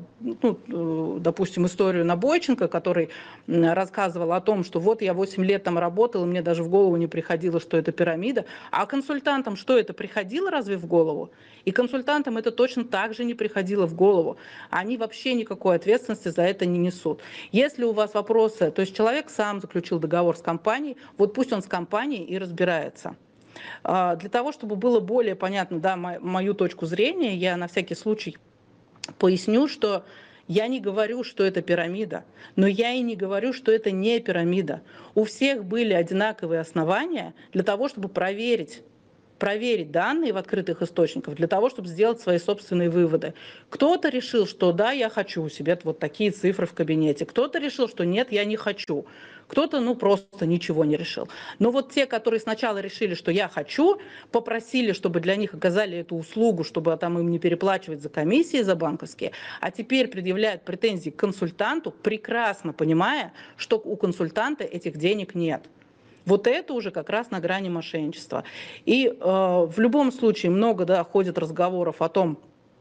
ну, допустим, историю Набойченко, который рассказывал о том, что вот я восемь лет там работал, и мне даже в голову не приходило, что это пирамида, а консультантам что это приходило разве? разве в голову? И консультантам это точно так же не приходило в голову. Они вообще никакой ответственности за это не несут. Если у вас вопросы, то есть человек сам заключил договор с компанией, вот пусть он с компанией и разбирается. Для того, чтобы было более понятно, да, мою точку зрения, я на всякий случай поясню, что я не говорю, что это пирамида, но я и не говорю, что это не пирамида. У всех были одинаковые основания для того, чтобы проверить, проверить данные в открытых источниках, для того, чтобы сделать свои собственные выводы. Кто-то решил, что да, я хочу у себя вот такие цифры в кабинете. Кто-то решил, что нет, я не хочу. Кто-то, ну, просто ничего не решил. Но вот те, которые сначала решили, что я хочу, попросили, чтобы для них оказали эту услугу, чтобы там им не переплачивать за комиссии, за банковские, а теперь предъявляют претензии к консультанту, прекрасно понимая, что у консультанта этих денег нет. Вот это уже как раз на грани мошенничества. И э, в любом случае много, да, ходит разговоров о том,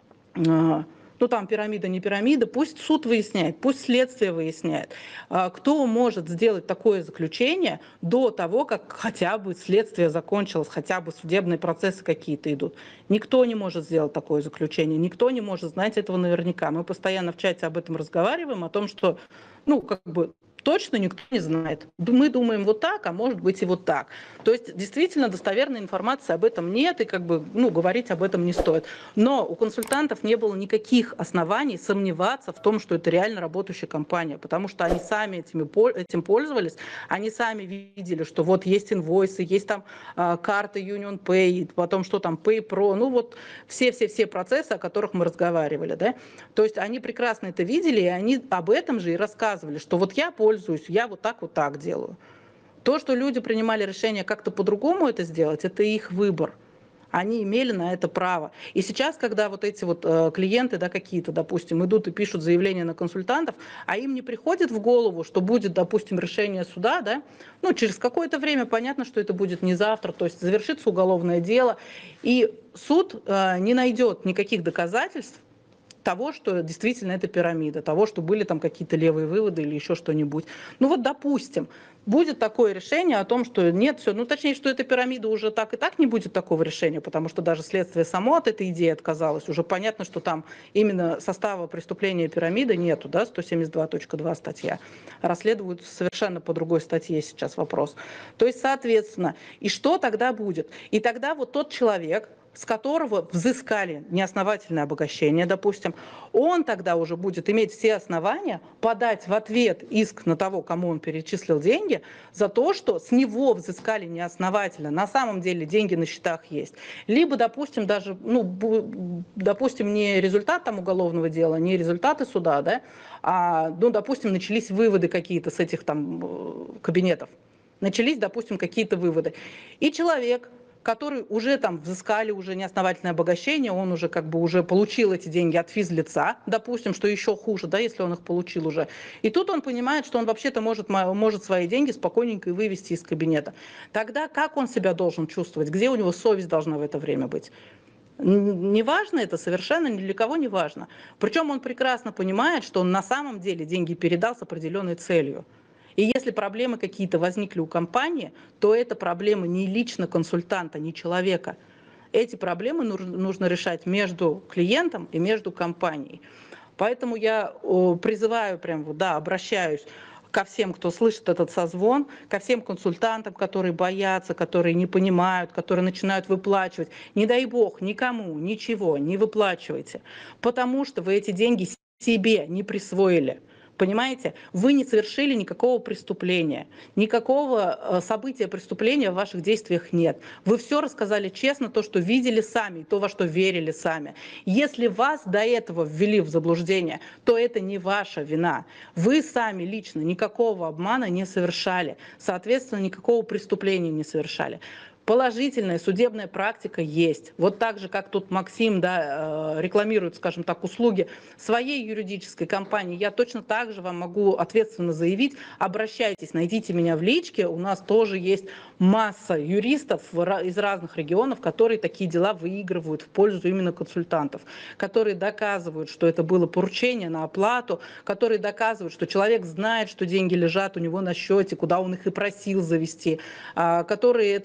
э, ну там пирамида, не пирамида, пусть суд выясняет, пусть следствие выясняет, э, кто может сделать такое заключение до того, как хотя бы следствие закончилось, хотя бы судебные процессы какие-то идут. Никто не может сделать такое заключение, никто не может знать этого наверняка. Мы постоянно в чате об этом разговариваем, о том, что, ну, как бы, точно никто не знает. Мы думаем вот так, а может быть и вот так. То есть действительно достоверной информации об этом нет, и как бы, ну, говорить об этом не стоит. Но у консультантов не было никаких оснований сомневаться в том, что это реально работающая компания, потому что они сами этими, этим пользовались, они сами видели, что вот есть инвойсы, есть там э, карты Union Pay, потом что там PayPro, ну вот все-все-все процессы, о которых мы разговаривали, да. То есть они прекрасно это видели, и они об этом же и рассказывали, что вот я пользуюсь, я вот так вот так делаю. То, что люди принимали решение как-то по-другому это сделать, это их выбор. Они имели на это право. И сейчас, когда вот эти вот э, клиенты, да, какие-то, допустим, идут и пишут заявления на консультантов, а им не приходит в голову, что будет, допустим, решение суда, да, ну, через какое-то время понятно, что это будет не завтра, то есть завершится уголовное дело, и суд э, не найдет никаких доказательств того, что действительно это пирамида, того, что были там какие-то левые выводы или еще что-нибудь. Ну вот, допустим, будет такое решение о том, что нет, все, ну точнее, что эта пирамида уже так и так не будет такого решения, потому что даже следствие само от этой идеи отказалось. Уже понятно, что там именно состава преступления пирамиды нету, да, сто семьдесят два точка два статья. Расследуют совершенно по другой статье сейчас вопрос. То есть, соответственно, и что тогда будет? И тогда вот тот человек, с которого взыскали неосновательное обогащение, допустим, он тогда уже будет иметь все основания подать в ответ иск на того, кому он перечислил деньги, за то, что с него взыскали неосновательно. На самом деле деньги на счетах есть. Либо, допустим, даже, ну, допустим, не результат там уголовного дела, не результаты суда, да, а, ну, допустим, начались выводы какие-то с этих там кабинетов. Начались, допустим, какие-то выводы. И человек, который уже там взыскали уже неосновательное обогащение, он уже как бы уже получил эти деньги от физлица, допустим, что еще хуже, да, если он их получил уже. И тут он понимает, что он вообще-то может, может свои деньги спокойненько вывести из кабинета. Тогда как он себя должен чувствовать? Где у него совесть должна в это время быть? Не важно это, совершенно ни для кого не важно. Причем он прекрасно понимает, что он на самом деле деньги передал с определенной целью. И если проблемы какие-то возникли у компании, то это проблемы не лично консультанта, не человека. Эти проблемы нужно решать между клиентом и между компанией. Поэтому я призываю, прям, да, обращаюсь ко всем, кто слышит этот созвон, ко всем консультантам, которые боятся, которые не понимают, которые начинают выплачивать. Не дай бог, никому ничего не выплачивайте, потому что вы эти деньги себе не присвоили. Понимаете, вы не совершили никакого преступления, никакого события преступления в ваших действиях нет. Вы все рассказали честно, то, что видели сами, то, во что верили сами. Если вас до этого ввели в заблуждение, то это не ваша вина. Вы сами лично никакого обмана не совершали, соответственно, никакого преступления не совершали. Положительная судебная практика есть. Вот так же, как тут Максим, да, рекламирует, скажем так, услуги своей юридической компании, я точно так же вам могу ответственно заявить, обращайтесь, найдите меня в личке, у нас тоже есть масса юристов из разных регионов, которые такие дела выигрывают в пользу именно консультантов, которые доказывают, что это было поручение на оплату, которые доказывают, что человек знает, что деньги лежат у него на счете, куда он их и просил завести, которые это все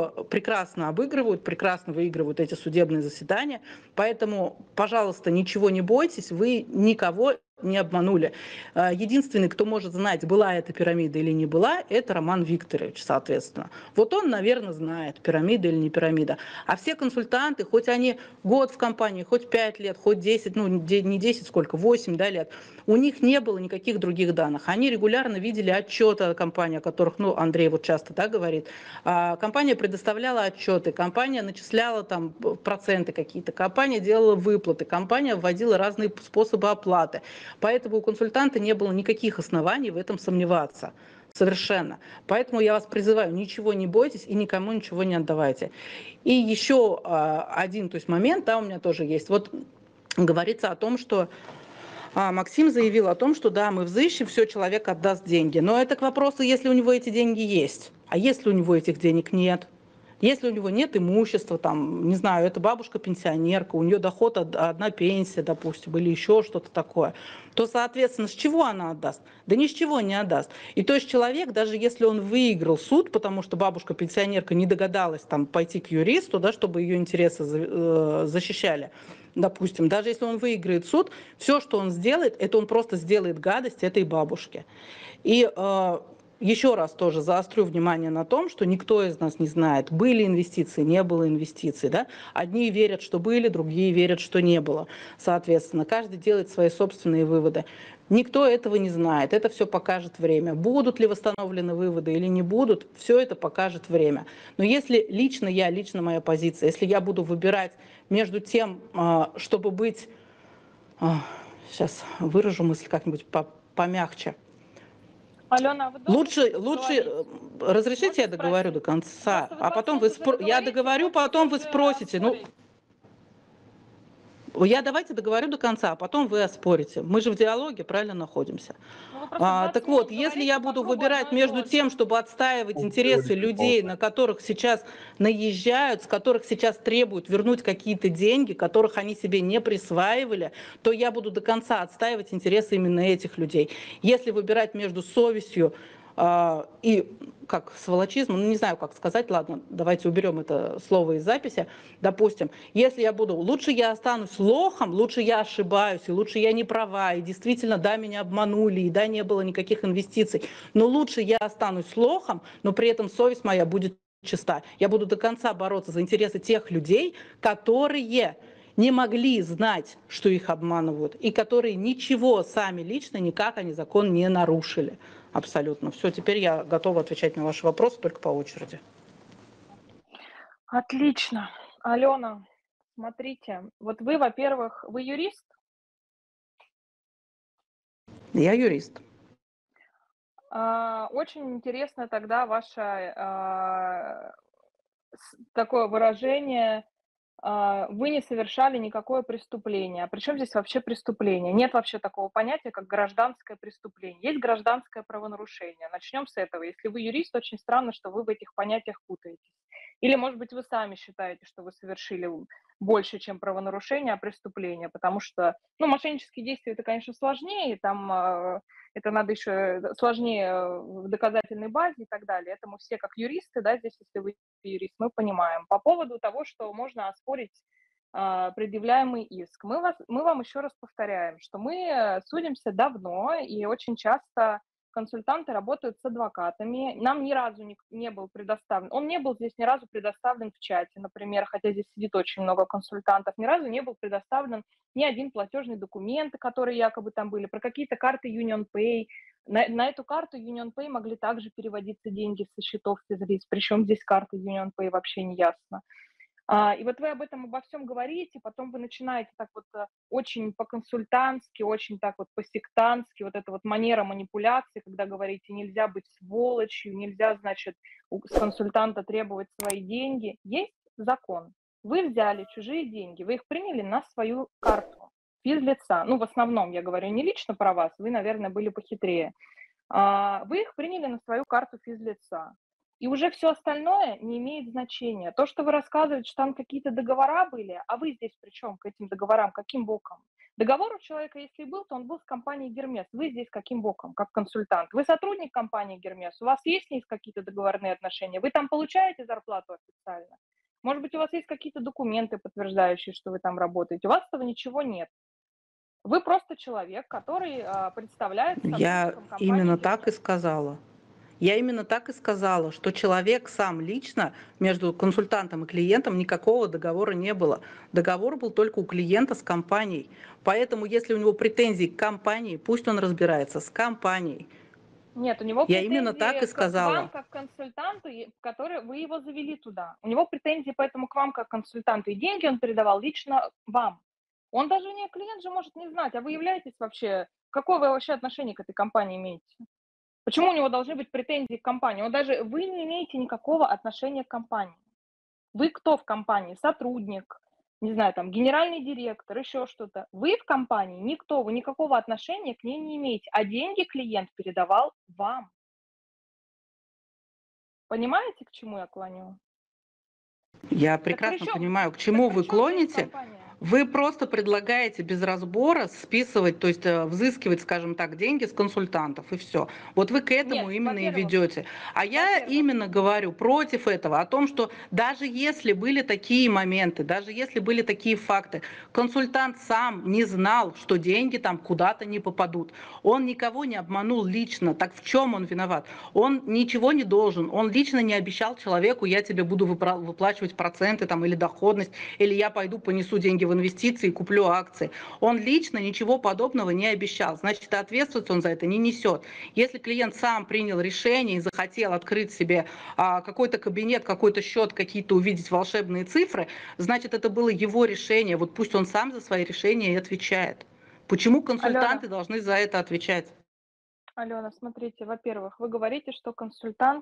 все прекрасно обыгрывают, прекрасно выигрывают эти судебные заседания. Поэтому, пожалуйста, ничего не бойтесь, вы никого не обманули. Единственный, кто может знать, была эта пирамида или не была, это Роман Викторович, соответственно. Вот он, наверное, знает, пирамида или не пирамида. А все консультанты, хоть они год в компании, хоть пять лет, хоть десять, ну не десять, сколько, восемь да, лет, у них не было никаких других данных. Они регулярно видели отчеты о компании, о которых, ну, Андрей вот часто так говорит. А, компания предоставляла отчеты, компания начисляла там проценты какие-то, компания делала выплаты, компания вводила разные способы оплаты. Поэтому у консультанта не было никаких оснований в этом сомневаться. Совершенно. Поэтому я вас призываю, ничего не бойтесь и никому ничего не отдавайте. И еще а, один то есть, момент, да, у меня тоже есть. Вот говорится о том, что а, Максим заявил о том, что да, мы взыщем, все, человек отдаст деньги. Но это к вопросу, если у него эти деньги есть. А если у него этих денег нет? Если у него нет имущества, там, не знаю, это бабушка-пенсионерка, у нее доход одна пенсия, допустим, или еще что-то такое, то, соответственно, с чего она отдаст? Да ни с чего не отдаст. И то есть человек, даже если он выиграл суд, потому что бабушка-пенсионерка не догадалась там пойти к юристу, да, чтобы ее интересы защищали, допустим, даже если он выиграет суд, все, что он сделает, это он просто сделает гадость этой бабушке. И э, еще раз тоже заострю внимание на том, что никто из нас не знает, были инвестиции, не было инвестиций. Да? Одни верят, что были, другие верят, что не было. Соответственно, каждый делает свои собственные выводы. Никто этого не знает, это все покажет время. Будут ли восстановлены выводы или не будут, все это покажет время. Но если лично я, лично моя позиция, если я буду выбирать между тем, чтобы быть, сейчас выражу мысль как-нибудь помягче, Алена, вы лучше, лучше, разрешите Можете я договорю спросить? До конца, а потом вы спро... я договорю, потом вы спросите. Ну, я давайте договорю до конца, а потом вы оспорите. Мы же в диалоге правильно находимся. Ну, а, так вот, если я буду выбирать между тем, чтобы отстаивать интересы людей, на которых сейчас наезжают, с которых сейчас требуют вернуть какие-то деньги, которых они себе не присваивали, то я буду до конца отстаивать интересы именно этих людей. Если выбирать между совестью э, и как сволочизм, ну не знаю, как сказать, ладно, давайте уберем это слово из записи, допустим, если я буду, лучше я останусь лохом, лучше я ошибаюсь, и лучше я не права, и действительно, да, меня обманули, и да, не было никаких инвестиций, но лучше я останусь лохом, но при этом совесть моя будет чиста. Я буду до конца бороться за интересы тех людей, которые не могли знать, что их обманывают, и которые ничего сами лично, никак они закон не нарушили. Абсолютно. Все, теперь я готова отвечать на ваши вопросы, только по очереди. Отлично. Алена, смотрите, вот вы, во-первых, вы юрист? Я юрист. Очень интересно тогда ваше такое выражение: вы не совершали никакое преступление. А при чем здесь вообще преступление? Нет вообще такого понятия, как гражданское преступление. Есть гражданское правонарушение. Начнем с этого. Если вы юрист, очень странно, что вы в этих понятиях путаетесь. Или, может быть, вы сами считаете, что вы совершили больше, чем правонарушение, а преступление, потому что, ну, мошеннические действия, это, конечно, сложнее, там это надо еще сложнее в доказательной базе и так далее. Это мы все как юристы, да, здесь, если вы юрист, мы понимаем. По поводу того, что можно оспорить э, предъявляемый иск, мы, вас, мы вам еще раз повторяем, что мы судимся давно, и очень часто консультанты работают с адвокатами. Нам ни разу не, не был предоставлен, он не был здесь ни разу предоставлен в чате, например, хотя здесь сидит очень много консультантов, ни разу не был предоставлен ни один платежный документ, которые якобы там были, про какие-то карты UnionPay. На, на эту карту UnionPay могли также переводиться деньги со счетов физлиц, причем здесь карта UnionPay вообще не ясно. А, и вот вы об этом обо всем говорите, потом вы начинаете так вот очень по-консультантски, очень так вот по-сектантски, вот эта вот манера манипуляции, когда говорите, нельзя быть сволочью, нельзя, значит, с консультанта требовать свои деньги. Есть закон. Вы взяли чужие деньги, вы их приняли на свою карту физлица. Ну, в основном, я говорю, не лично про вас, вы, наверное, были похитрее. А, вы их приняли на свою карту физлица. И уже все остальное не имеет значения. То, что вы рассказываете, что там какие-то договора были, а вы здесь при чем к этим договорам, каким боком? Договор у человека, если был, то он был с компанией Гермес. Вы здесь каким боком, как консультант? Вы сотрудник компании Гермес, у вас есть с ней какие-то договорные отношения? Вы там получаете зарплату официально? Может быть, у вас есть какие-то документы, подтверждающие, что вы там работаете? У вас этого ничего нет. Вы просто человек, который а, представляет Я сотрудникам компании именно так и Гермес. сказала. Я именно так и сказала, что человек сам лично между консультантом и клиентом никакого договора не было. Договор был только у клиента с компанией. Поэтому, если у него претензии к компании, пусть он разбирается с компанией. Нет, у него Я именно так и претензии к, к вам сказала. как консультанту, и- в который вы его завели туда. У него претензии поэтому к вам как консультанту, и деньги он передавал лично вам. Он даже не клиент же может не знать, а вы являетесь вообще, какое вы вообще отношение к этой компании имеете? Почему у него должны быть претензии к компании? Он даже, вы не имеете никакого отношения к компании. Вы кто в компании? Сотрудник, не знаю, там, генеральный директор, еще что-то. Вы в компании никто, вы никакого отношения к ней не имеете, а деньги клиент передавал вам. Понимаете, к чему я клоню? Я Так при прекрасно чем, понимаю, к так чему при вы чем здесь клоните. компания? Вы просто предлагаете без разбора списывать, то есть э, взыскивать, скажем так, деньги с консультантов, и все. Вот вы к этому Нет, именно и во-первых, ведете. А я во-первых, именно говорю против этого, о том, что даже если были такие моменты, даже если были такие факты, консультант сам не знал, что деньги там куда-то не попадут. Он никого не обманул лично. Так в чем он виноват? Он ничего не должен. Он лично не обещал человеку: я тебе буду выпра- выплачивать проценты там, или доходность, или я пойду понесу деньги в инвестиции и куплю акции. Он лично ничего подобного не обещал. Значит, ответственность он за это не несет. Если клиент сам принял решение и захотел открыть себе а, какой-то кабинет, какой-то счет, какие-то увидеть волшебные цифры, значит, это было его решение. Вот пусть он сам за свои решения и отвечает. Почему консультанты Алена, должны за это отвечать? Алена, смотрите, во-первых, вы говорите, что консультант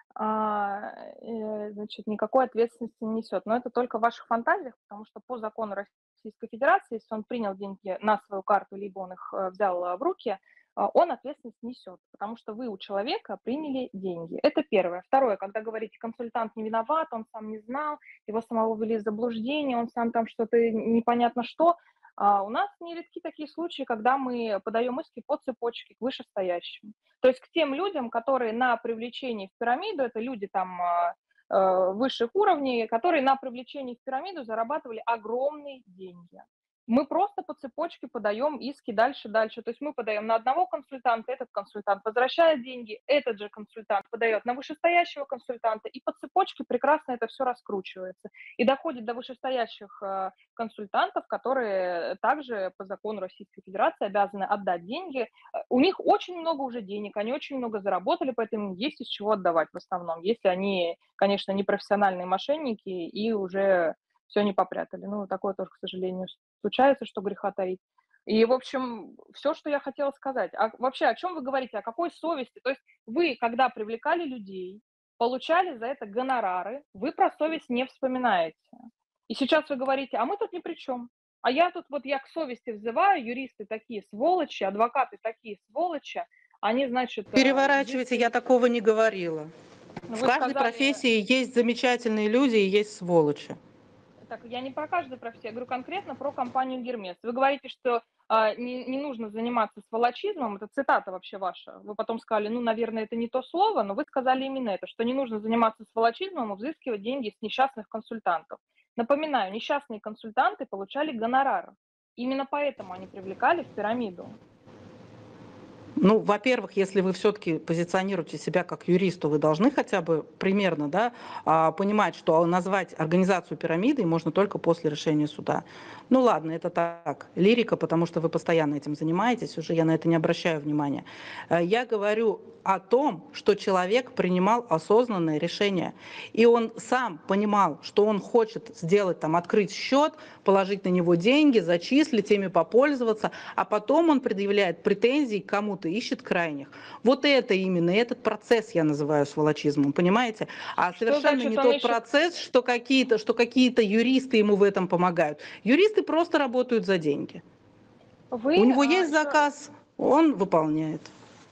а, э, значит, никакой ответственности не несет. Но это только в ваших фантазиях, потому что по закону Российской Федерации, если он принял деньги на свою карту, либо он их э, взял э, в руки, э, он ответственность несет, потому что вы у человека приняли деньги. Это первое. Второе, когда говорите, консультант не виноват, он сам не знал, его самого ввели в заблуждение, он сам там что-то непонятно что. А у нас нередки такие случаи, когда мы подаем иски по цепочке к вышестоящим. То есть к тем людям, которые на привлечении в пирамиду, это люди там э, высших уровней, которые на привлечении в пирамиду зарабатывали огромные деньги. Мы просто по цепочке подаем иски дальше, дальше. То есть мы подаем на одного консультанта, этот консультант возвращает деньги, этот же консультант подает на вышестоящего консультанта, и по цепочке прекрасно это все раскручивается. И доходит до вышестоящих э, консультантов, которые также по закону Российской Федерации обязаны отдать деньги. У них очень много уже денег, они очень много заработали, поэтому есть из чего отдавать в основном, если они, конечно, не профессиональные мошенники и уже все не попрятали. Ну, такое тоже, к сожалению, случается, что греха таить. И, в общем, все, что я хотела сказать. А вообще, о чем вы говорите, о какой совести? То есть вы, когда привлекали людей, получали за это гонорары, вы про совесть не вспоминаете. И сейчас вы говорите, а мы тут ни при чем. А я тут, вот я к совести взываю, юристы такие сволочи, адвокаты такие сволочи, они, значит... Переворачивайте, здесь... я такого не говорила. В Вы каждой сказали... профессии есть замечательные люди и есть сволочи. Так, я не про каждую профессию, я говорю конкретно про компанию Гермес. Вы говорите, что а, не, не нужно заниматься сволочизмом, это цитата вообще ваша. Вы потом сказали, ну, наверное, это не то слово, но вы сказали именно это, что не нужно заниматься сволочизмом и взыскивать деньги с несчастных консультантов. Напоминаю, несчастные консультанты получали гонорар. Именно поэтому они привлекали в пирамиду. Ну, во-первых, если вы все-таки позиционируете себя как юрист, то вы должны хотя бы примерно, да, понимать, что назвать организацию пирамидой можно только после решения суда. Ну ладно, это так, лирика, потому что вы постоянно этим занимаетесь, уже я на это не обращаю внимания. Я говорю о том, что человек принимал осознанное решение, и он сам понимал, что он хочет сделать, там, открыть счет, положить на него деньги, зачислить, ими попользоваться, а потом он предъявляет претензии к кому-то, ищет крайних. Вот это именно, этот процесс я называю сволочизмом, понимаете? А Что совершенно значит, не он тот ищет... процесс, что какие-то, что какие-то юристы ему в этом помогают. Юристы просто работают за деньги. Вы, У него а, есть еще... заказ, он выполняет.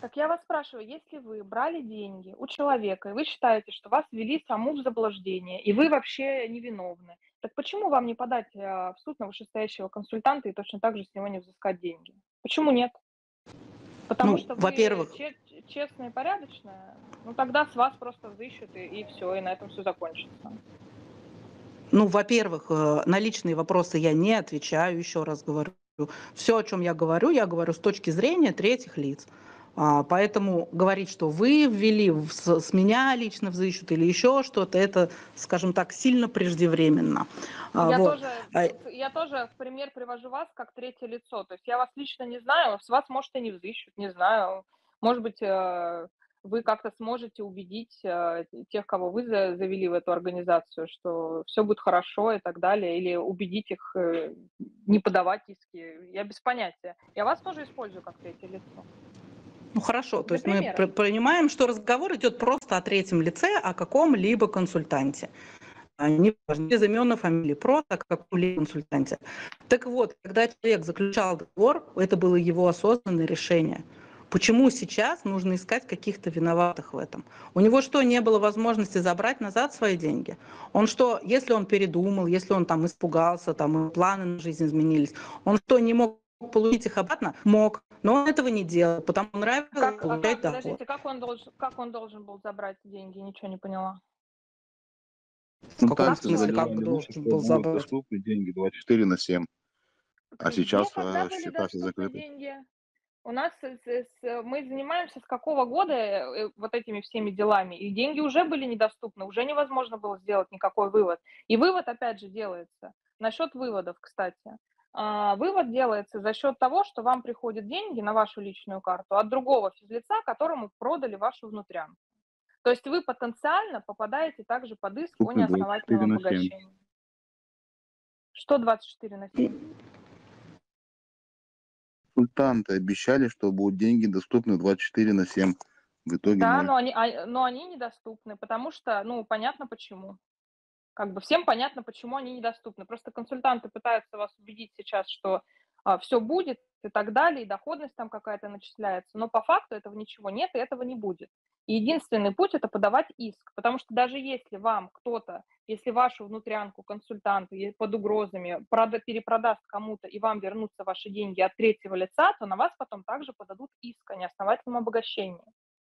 Так я вас спрашиваю, если вы брали деньги у человека, и вы считаете, что вас ввели саму в заблуждение, и вы вообще невиновны, так почему вам не подать а, в суд на вышестоящего консультанта и точно так же с него не взыскать деньги? Почему нет? Потому Ну, что вы во-первых, че- честная и порядочная, ну тогда с вас просто взыщут, и, и все, и на этом все закончится. ну, во-первых, э, на личные вопросы я не отвечаю, еще раз говорю. Все, о чем я говорю, я говорю с точки зрения третьих лиц. А, Поэтому говорить, что вы ввели, в- с с меня лично взыщут или еще что-то, это, скажем так, сильно преждевременно. А, Я Вот. тоже, А, я тоже в пример привожу вас как третье лицо. То есть я вас лично не знаю, с вас, может, и не взыщут, не знаю. Может быть, э, вы как-то сможете убедить э, тех, кого вы за- завели в эту организацию, что все будет хорошо и так далее, или убедить их э, не подавать иски. Я без понятия. Я вас тоже использую как третье лицо. Ну хорошо, то Для есть мы примера. пр- понимаем, что разговор идет просто о третьем лице, о каком-либо консультанте. А не важно, без имен и фамилии, просто о каком-либо консультанте. Так вот, когда человек заключал договор, это было его осознанное решение. Почему сейчас нужно искать каких-то виноватых в этом? У него что, не было возможности забрать назад свои деньги? Он что, если он передумал, если он там испугался, там планы на жизнь изменились, он что, не мог получить их обратно? Мог, но он этого не делал, потому что нравилось Как, а получать как, доход. подождите, как он должен, как он должен был забрать деньги? Ничего не поняла. В каком Как Консультанты смысле, как заявляли выше, должен что был будут забрать? доступны деньги двадцать четыре на семь, а Где, сейчас когда э, были счета все доступны закрыты. деньги? У нас с- с- с- мы занимаемся с какого года э, вот этими всеми делами, и деньги уже были недоступны, уже невозможно было сделать никакой вывод. И вывод опять же делается. Насчет выводов, кстати. А, Вывод делается за счет того, что вам приходят деньги на вашу личную карту от другого физлица, которому продали вашу внутрянку. То есть вы потенциально попадаете также под иск о Доступны двадцать четыре неосновательном на семь. обогащении. Что двадцать четыре на семь? Консультанты обещали, что будут деньги доступны двадцать четыре на семь. В итоге Да, ноль. но они, а, но они недоступны, потому что, ну, понятно почему. Как бы всем понятно, почему они недоступны. Просто консультанты пытаются вас убедить сейчас, что а, все будет и так далее, и доходность там какая-то начисляется. Но по факту этого ничего нет, и этого не будет. И единственный путь – это подавать иск. Потому что даже если вам кто-то, если вашу внутрянку консультант под угрозами прода- перепродаст кому-то, и вам вернутся ваши деньги от третьего лица, то на вас потом также подадут иск о неосновательном обогащении.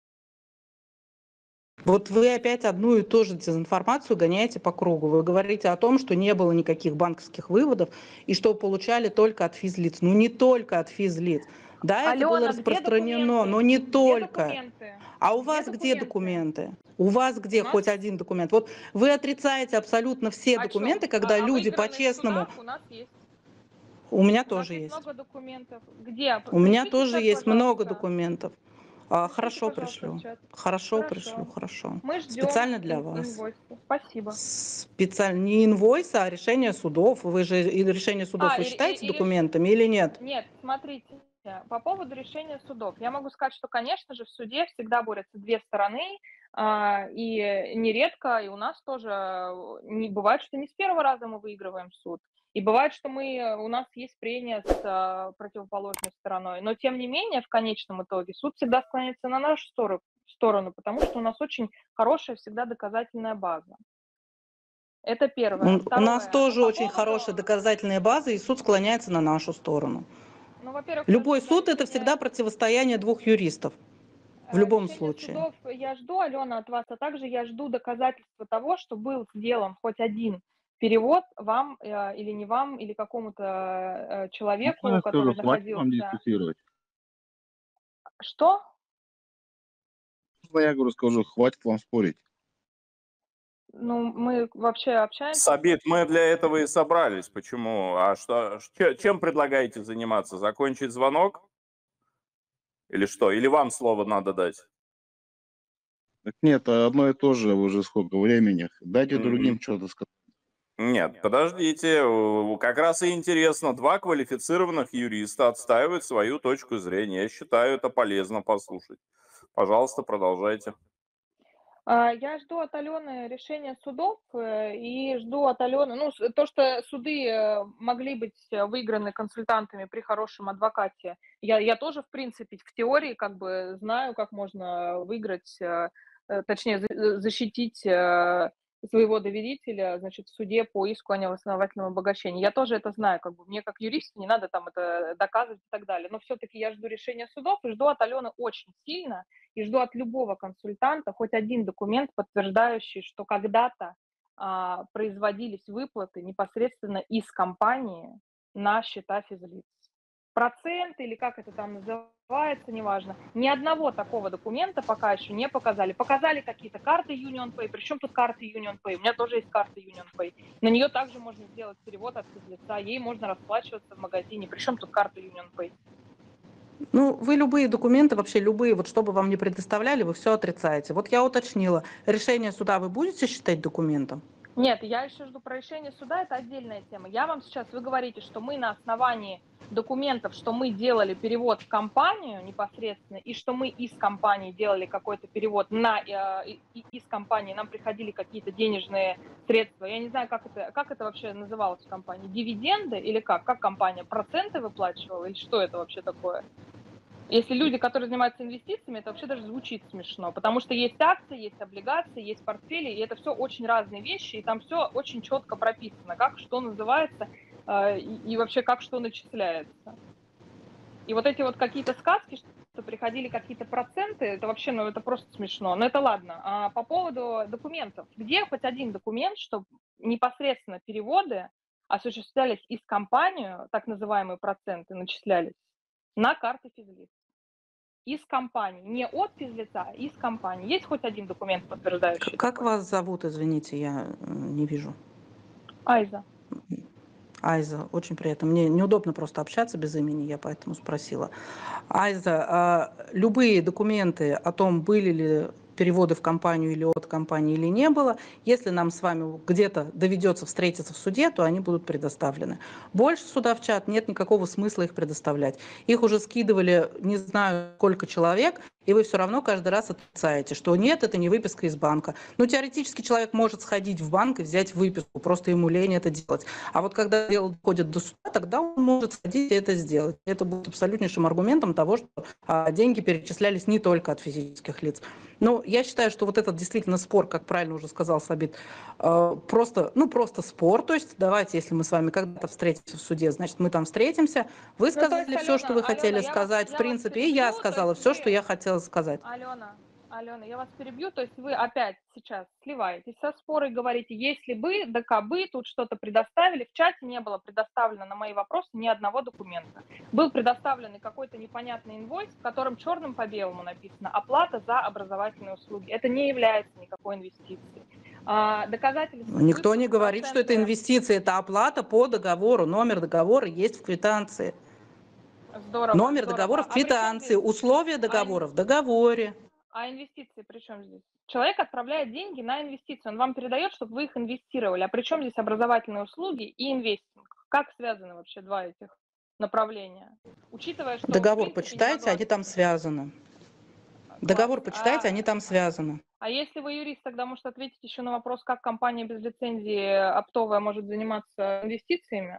Вот вы опять одну и ту же дезинформацию гоняете по кругу. Вы говорите о том, что не было никаких банковских выводов и что получали только от физлиц. Ну не только от физлиц. Да, это было Алена, где распространено, документы? но не Где только. документы? А у Где вас где документы? документы? У вас где У нас хоть один документ? Вот вы отрицаете абсолютно все о документы, чем? когда О, о люди выигранных по-честному... судах у нас есть. У меня У нас тоже есть есть. много документов. Где? У меня Пришлите в тоже чат, есть много пожалуйста. документов. А, Пришлите, хорошо пожалуйста, в пришлю. чат. Хорошо пришлю, Хорошо. хорошо. Мы ждем Специально для ин- вас. инвойсы. Спасибо. Специально не инвойс, а решение судов. Вы же и решение судов А, вы и, считаете и- и реш- документами или нет? Нет, смотрите, по поводу решения судов. Я могу сказать, что, конечно же, в суде всегда борются две стороны, а, и нередко, и у нас тоже э, не бывает, что не с первого раза мы выигрываем суд. И бывает, что мы, у нас есть прения с а, противоположной стороной. Но, тем не менее, в конечном итоге суд всегда склоняется на нашу сторону, сторону, потому что у нас очень хорошая всегда доказательная база. Это первое. У, у нас Второе. тоже По очень поводу, хорошая доказательная база, и суд склоняется на нашу сторону. ну, во-первых, Любой подождите, суд это решение, всегда противостояние двух юристов. В э, любом решение случае. судов я жду, Алена, от вас, а также я жду доказательства того, что был сделан хоть один перевод вам э, или не вам, или какому-то э, человеку, Ну, я скажу, который хватит вам находился... дискуссировать. Что? Ну, я говорю, скажу, хватит вам спорить. Ну, мы вообще общаемся. Сабит, мы для этого и собрались. Почему? А что, че- чем предлагаете заниматься? Закончить звонок? Или что? Или вам слово надо дать? Так нет, одно и то же уже сколько времени. Дайте Мгм. другим что-то сказать. Нет, подождите, у- как раз и интересно, два квалифицированных юриста отстаивают свою точку зрения. Я считаю, это полезно послушать. Пожалуйста, продолжайте. А, Я жду от Алены решения судов э, и жду от Алены, ну, с- то, что суды э, могли быть э, выиграны консультантами при хорошем адвокате. Я, я тоже, в принципе, в теории как бы знаю, как можно выиграть, э, э, точнее, за- э, защитить э, своего доверителя, значит, в суде по иску о неосновательном обогащении. Я тоже это знаю, как бы мне как юристу не надо там это доказывать и так далее. Но все-таки я жду решения судов и жду от Алены очень сильно, и жду от любого консультанта хоть один документ, подтверждающий, что когда-то а, производились выплаты непосредственно из компании на счета физлиц. Процент или как это там называется, неважно. Ни одного такого документа пока еще не показали. Показали какие-то карты UnionPay. Причем тут карты UnionPay? У меня тоже есть карта UnionPay. На нее также можно сделать перевод от физлица. Ей можно расплачиваться в магазине. Причем тут карта UnionPay? Ну, вы любые документы, вообще любые, вот что бы вам ни предоставляли, вы все отрицаете. Вот я уточнила, решение суда вы будете считать документом? Нет, я еще жду про решение суда, это отдельная тема. Я вам сейчас, вы говорите, что мы на основании документов, что мы делали перевод в компанию непосредственно, и что мы из компании делали какой-то перевод на, э, из компании, нам приходили какие-то денежные средства. Я не знаю, как это, как это вообще называлось в компании. Дивиденды или как? Как компания? Проценты выплачивала или что это вообще такое? Если люди, которые занимаются инвестициями, это вообще даже звучит смешно, потому что есть акции, есть облигации, есть портфели, и это все очень разные вещи, и там все очень четко прописано, как что называется э, и, и вообще как что начисляется. И вот эти вот какие-то сказки, что приходили какие-то проценты, это вообще, ну это просто смешно. Но это ладно. А по поводу документов. Где хоть один документ, что непосредственно переводы осуществлялись из компании, так называемые проценты начислялись на карты физлиц? Из компании. Не от физлица, а из компании. Есть хоть один документ, подтверждающий Как такое? вас зовут, извините, я не вижу. Айза. Айза, очень приятно. Мне неудобно просто общаться без имени, я поэтому спросила. Айза, а любые документы о том, были ли переводы в компанию или от компании или не было, если нам с вами где-то доведется встретиться в суде, то они будут предоставлены. Больше сюда в чат нет никакого смысла их предоставлять. Их уже скидывали не знаю сколько человек, и вы все равно каждый раз отрицаете, что нет, это не выписка из банка. Ну, теоретически человек может сходить в банк и взять выписку, просто ему лень это делать. А вот когда дело доходит до суда, тогда он может сходить и это сделать. Это будет абсолютнейшим аргументом того, что а, деньги перечислялись не только от физических лиц. Но я считаю, что вот этот действительно спор, как правильно уже сказал Сабит, э, просто, ну, просто спор. То есть давайте, если мы с вами когда-то встретимся в суде, значит, мы там встретимся. Вы Ну, то есть, сказали все, что Алена, вы Алена, хотели я вас, сказать, в я вас принципе, и перебью, я то сказала есть все, что вы, я хотела сказать. Алена, Алена, я вас перебью, то есть вы опять сейчас сливаетесь со спора и говорите, если бы, да кабы, тут что-то предоставили, в чате не было предоставлено на мои вопросы ни одного документа. Был предоставлен какой-то непонятный инвойс, в котором черным по белому написано «Оплата за образовательные услуги». Это не является никакой инвестицией. А, доказательства Никто не выплаты, говорит, что это проценты... инвестиции, это оплата по договору. Номер договора есть в квитанции. Здорово, Номер здорово. договора в А при чем квитанции, здесь? условия А, договора в договоре. а инвестиции при чем здесь? Человек отправляет деньги на инвестиции, он вам передает, чтобы вы их инвестировали. А при чем здесь образовательные услуги и инвестинг? Как связаны вообще два этих направления? Учитывая, что Договор в принципе не почитайте, могла... они там связаны. Класс. Договор почитайте, А, они там связаны. а если вы юрист, тогда может ответить еще на вопрос, как компания без лицензии оптовая может заниматься инвестициями?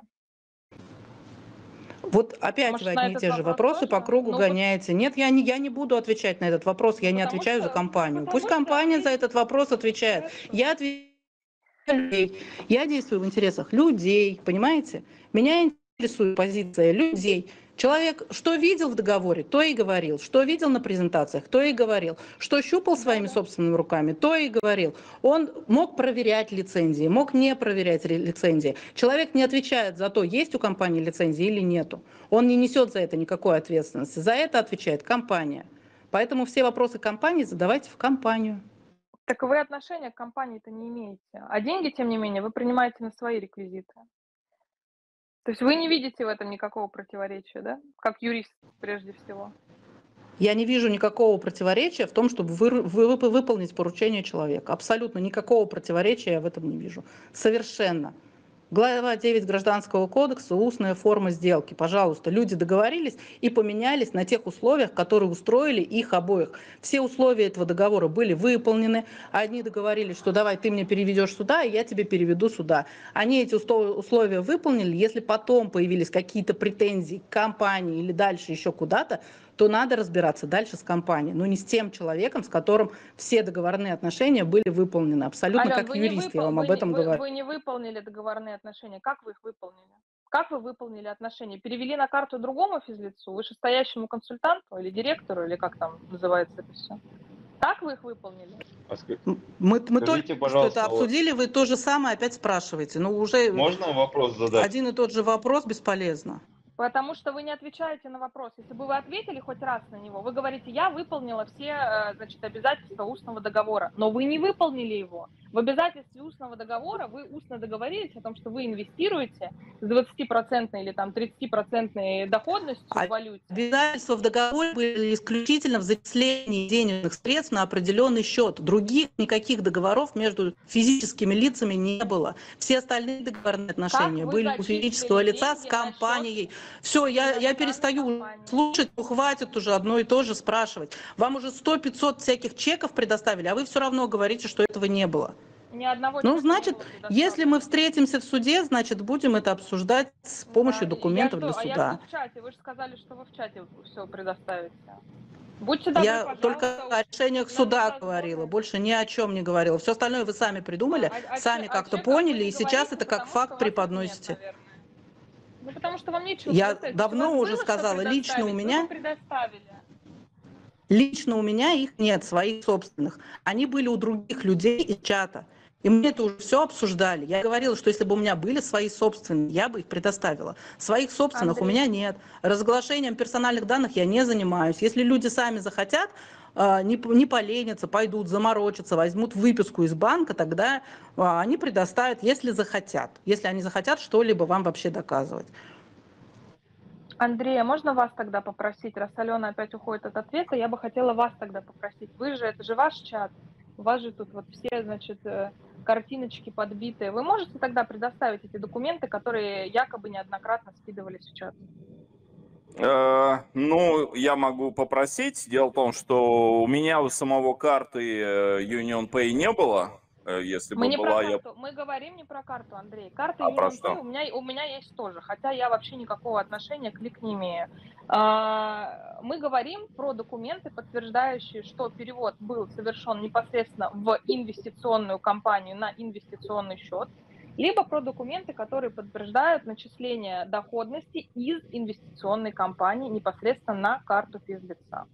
Вот опять Может, вы на одни и этот те же вопрос вопросы по тоже? кругу Ну, гоняете. Нет, я не, я не буду отвечать на этот вопрос, я ну не потому отвечаю за что, компанию. Пусть потому что компания за есть... этот вопрос отвечает. Хорошо. Я отвечаю за людей. Я действую в интересах людей, понимаете? Меня интересует позиция людей. Человек что видел в договоре, то и говорил. Что видел на презентациях, то и говорил. Что щупал своими Да, да. собственными руками, то и говорил. Он мог проверять лицензии, мог не проверять лицензии. Человек не отвечает за то, есть у компании лицензии или нету. Он не несет за это никакой ответственности. За это отвечает компания. Поэтому все вопросы компании задавайте в компанию. Так вы отношения к компании-то не имеете. А деньги, тем не менее, вы принимаете на свои реквизиты. То есть вы не видите в этом никакого противоречия, да? Как юрист, прежде всего. Я не вижу никакого противоречия в том, чтобы вы, вы, выполнить поручение человека. Абсолютно никакого противоречия я в этом не вижу. Совершенно. Глава девять Гражданского кодекса «Устная форма сделки». Пожалуйста, люди договорились и поменялись на тех условиях, которые устроили их обоих. Все условия этого договора были выполнены. Одни договорились, что давай ты мне переведешь сюда, и я тебе переведу сюда. Они эти условия выполнили. Если потом появились какие-то претензии к компании или дальше еще куда-то, то надо разбираться дальше с компанией, но не с тем человеком, с которым все договорные отношения были выполнены. Абсолютно Ален, как вы не, юрист, выпол... я вам вы, об этом вы, говорю. вы не выполнили договорные отношения. Как вы их выполнили? Как вы выполнили отношения? Перевели на карту другому физлицу, вышестоящему консультанту или директору, или как там называется это все? Так вы их выполнили? А ска- Мы, мы Скажите, только что это пожалуйста, вот обсудили, вы то же самое опять спрашиваете. Ну, уже можно вопрос задать? один и тот же вопрос бесполезно. Потому что вы не отвечаете на вопрос. Если бы вы ответили хоть раз на него, вы говорите, я выполнила все, э, значит, обязательства устного договора, но вы не выполнили его. В обязательстве устного договора вы устно договорились о том, что вы инвестируете с двадцатипроцентной или там тридцатипроцентной доходностью в валюте. Обязательства в договоре были исключительно в зачислении денежных средств на определенный счет. Других никаких договоров между физическими лицами не было. Все остальные договорные отношения были у физического лица с компанией. Все, я, я перестаю слушать, ну, хватит уже одно и то же спрашивать. Вам уже сто-пятьсот всяких чеков предоставили, а вы все равно говорите, что этого не было. Ни одного ну, значит, если мы встретимся в суде, значит, будем это обсуждать с помощью да, документов я для жду, суда. А я жду в чате, вы же сказали, что вы в чате все предоставите. Будьте добры, я только о решениях суда говорила, больше ни о чем не говорила. Все остальное вы сами придумали, а, сами а, как-то а поняли, и сейчас это как факт преподносите. Нет, ну, потому что вам нечего Я давно уже сказала, лично у меня... Лично у меня их нет, своих собственных. Они были у других людей из чата. И мы это уже все обсуждали. Я говорила, что если бы у меня были свои собственные, я бы их предоставила. Своих собственных Андрей. У меня нет. Разглашением персональных данных я не занимаюсь. Если люди сами захотят, не, не поленятся, пойдут, заморочатся, возьмут выписку из банка, тогда они предоставят, если захотят. Если они захотят что-либо вам вообще доказывать. Андрей, а можно вас тогда попросить, раз Алена опять уходит от ответа, я бы хотела вас тогда попросить. Вы же, это же ваш чат, у вас же тут вот все, значит, картиночки подбитые. Вы можете тогда предоставить эти документы, которые якобы неоднократно скидывались в чат? Э, ну, я могу попросить. Дело в том, что у меня у самого карты UnionPay не было. Если мы бы не была, про карту. Я... Мы говорим не про карту, Андрей. Карта а UnionPay у меня, у меня есть тоже, хотя я вообще никакого отношения к Лик не имею. А, мы говорим про документы, подтверждающие, что перевод был совершен непосредственно в инвестиционную компанию на инвестиционный счет, либо про документы, которые подтверждают начисление доходности из инвестиционной компании непосредственно на карту физлица.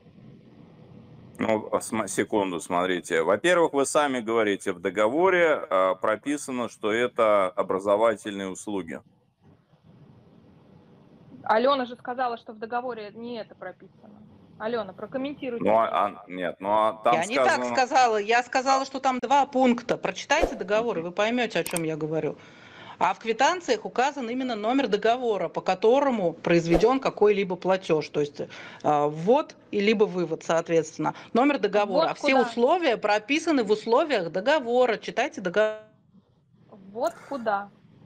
Ну, секунду, смотрите. Во-первых, вы сами говорите, в договоре э, прописано, что это образовательные услуги. Алена же сказала, что в договоре не это прописано. Алена, прокомментируйте. Ну, а, нет, ну а там я сказано... не так сказала. Я сказала, что там два пункта. Прочитайте договор, и вы поймете, о чем я говорю. А в квитанциях указан именно номер договора, по которому произведен какой-либо платеж, то есть ввод и либо вывод, соответственно. Номер договора. А все условия прописаны в условиях договора. Читайте договор. Вот куда.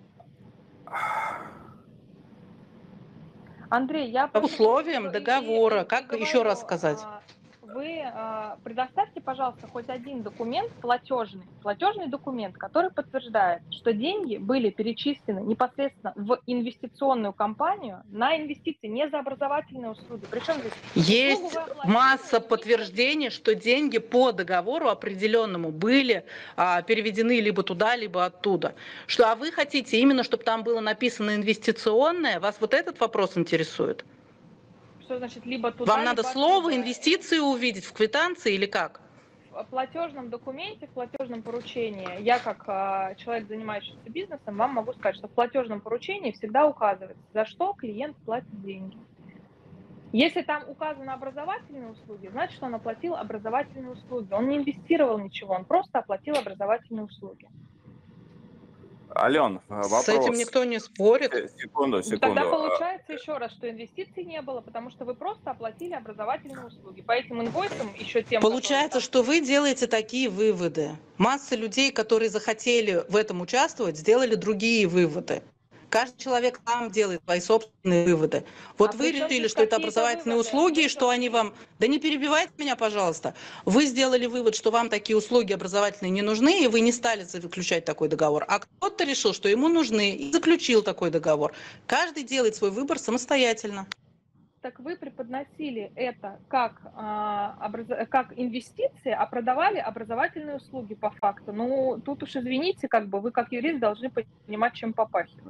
Андрей, я... По условиям договора. Как говорю, еще раз сказать? Вы э, предоставьте, пожалуйста, хоть один документ платежный, платежный документ, который подтверждает, что деньги были перечислены непосредственно в инвестиционную компанию на инвестиции, не за образовательные услуги. Причем здесь есть масса подтверждений, что деньги по договору определенному были а, переведены либо туда, либо оттуда. Что, а вы хотите именно, чтобы там было написано инвестиционное? Вас вот этот вопрос интересует? Что значит либо туда, Вам надо либо слово оттуда. Инвестиции увидеть в квитанции или как? В платежном документе, в платежном поручении, я как э, человек, занимающийся бизнесом, вам могу сказать, что в платежном поручении всегда указывается, за что клиент платит деньги. Если там указаны образовательные услуги, значит, он оплатил образовательные услуги. Он не инвестировал ничего, он просто оплатил образовательные услуги. Ален, вопрос. С этим никто не спорит. Секунду, секунду. Тогда получается еще раз, что инвестиций не было, потому что вы просто оплатили образовательные услуги. По этим инвойсам еще тем... Получается, что вы делаете такие выводы. Масса людей, которые захотели в этом участвовать, сделали другие выводы. Каждый человек сам делает свои собственные выводы. Вот а вы решили, что это образовательные выводы? услуги, и что они вам... Да не перебивайте меня, пожалуйста. Вы сделали вывод, что вам такие услуги образовательные не нужны, и вы не стали заключать такой договор. А кто-то решил, что ему нужны, и заключил такой договор. Каждый делает свой выбор самостоятельно. Так вы преподносили это как, а, образ... как инвестиции, а продавали образовательные услуги по факту. Ну, тут уж извините, как бы вы как юрист должны понимать, чем попахивает.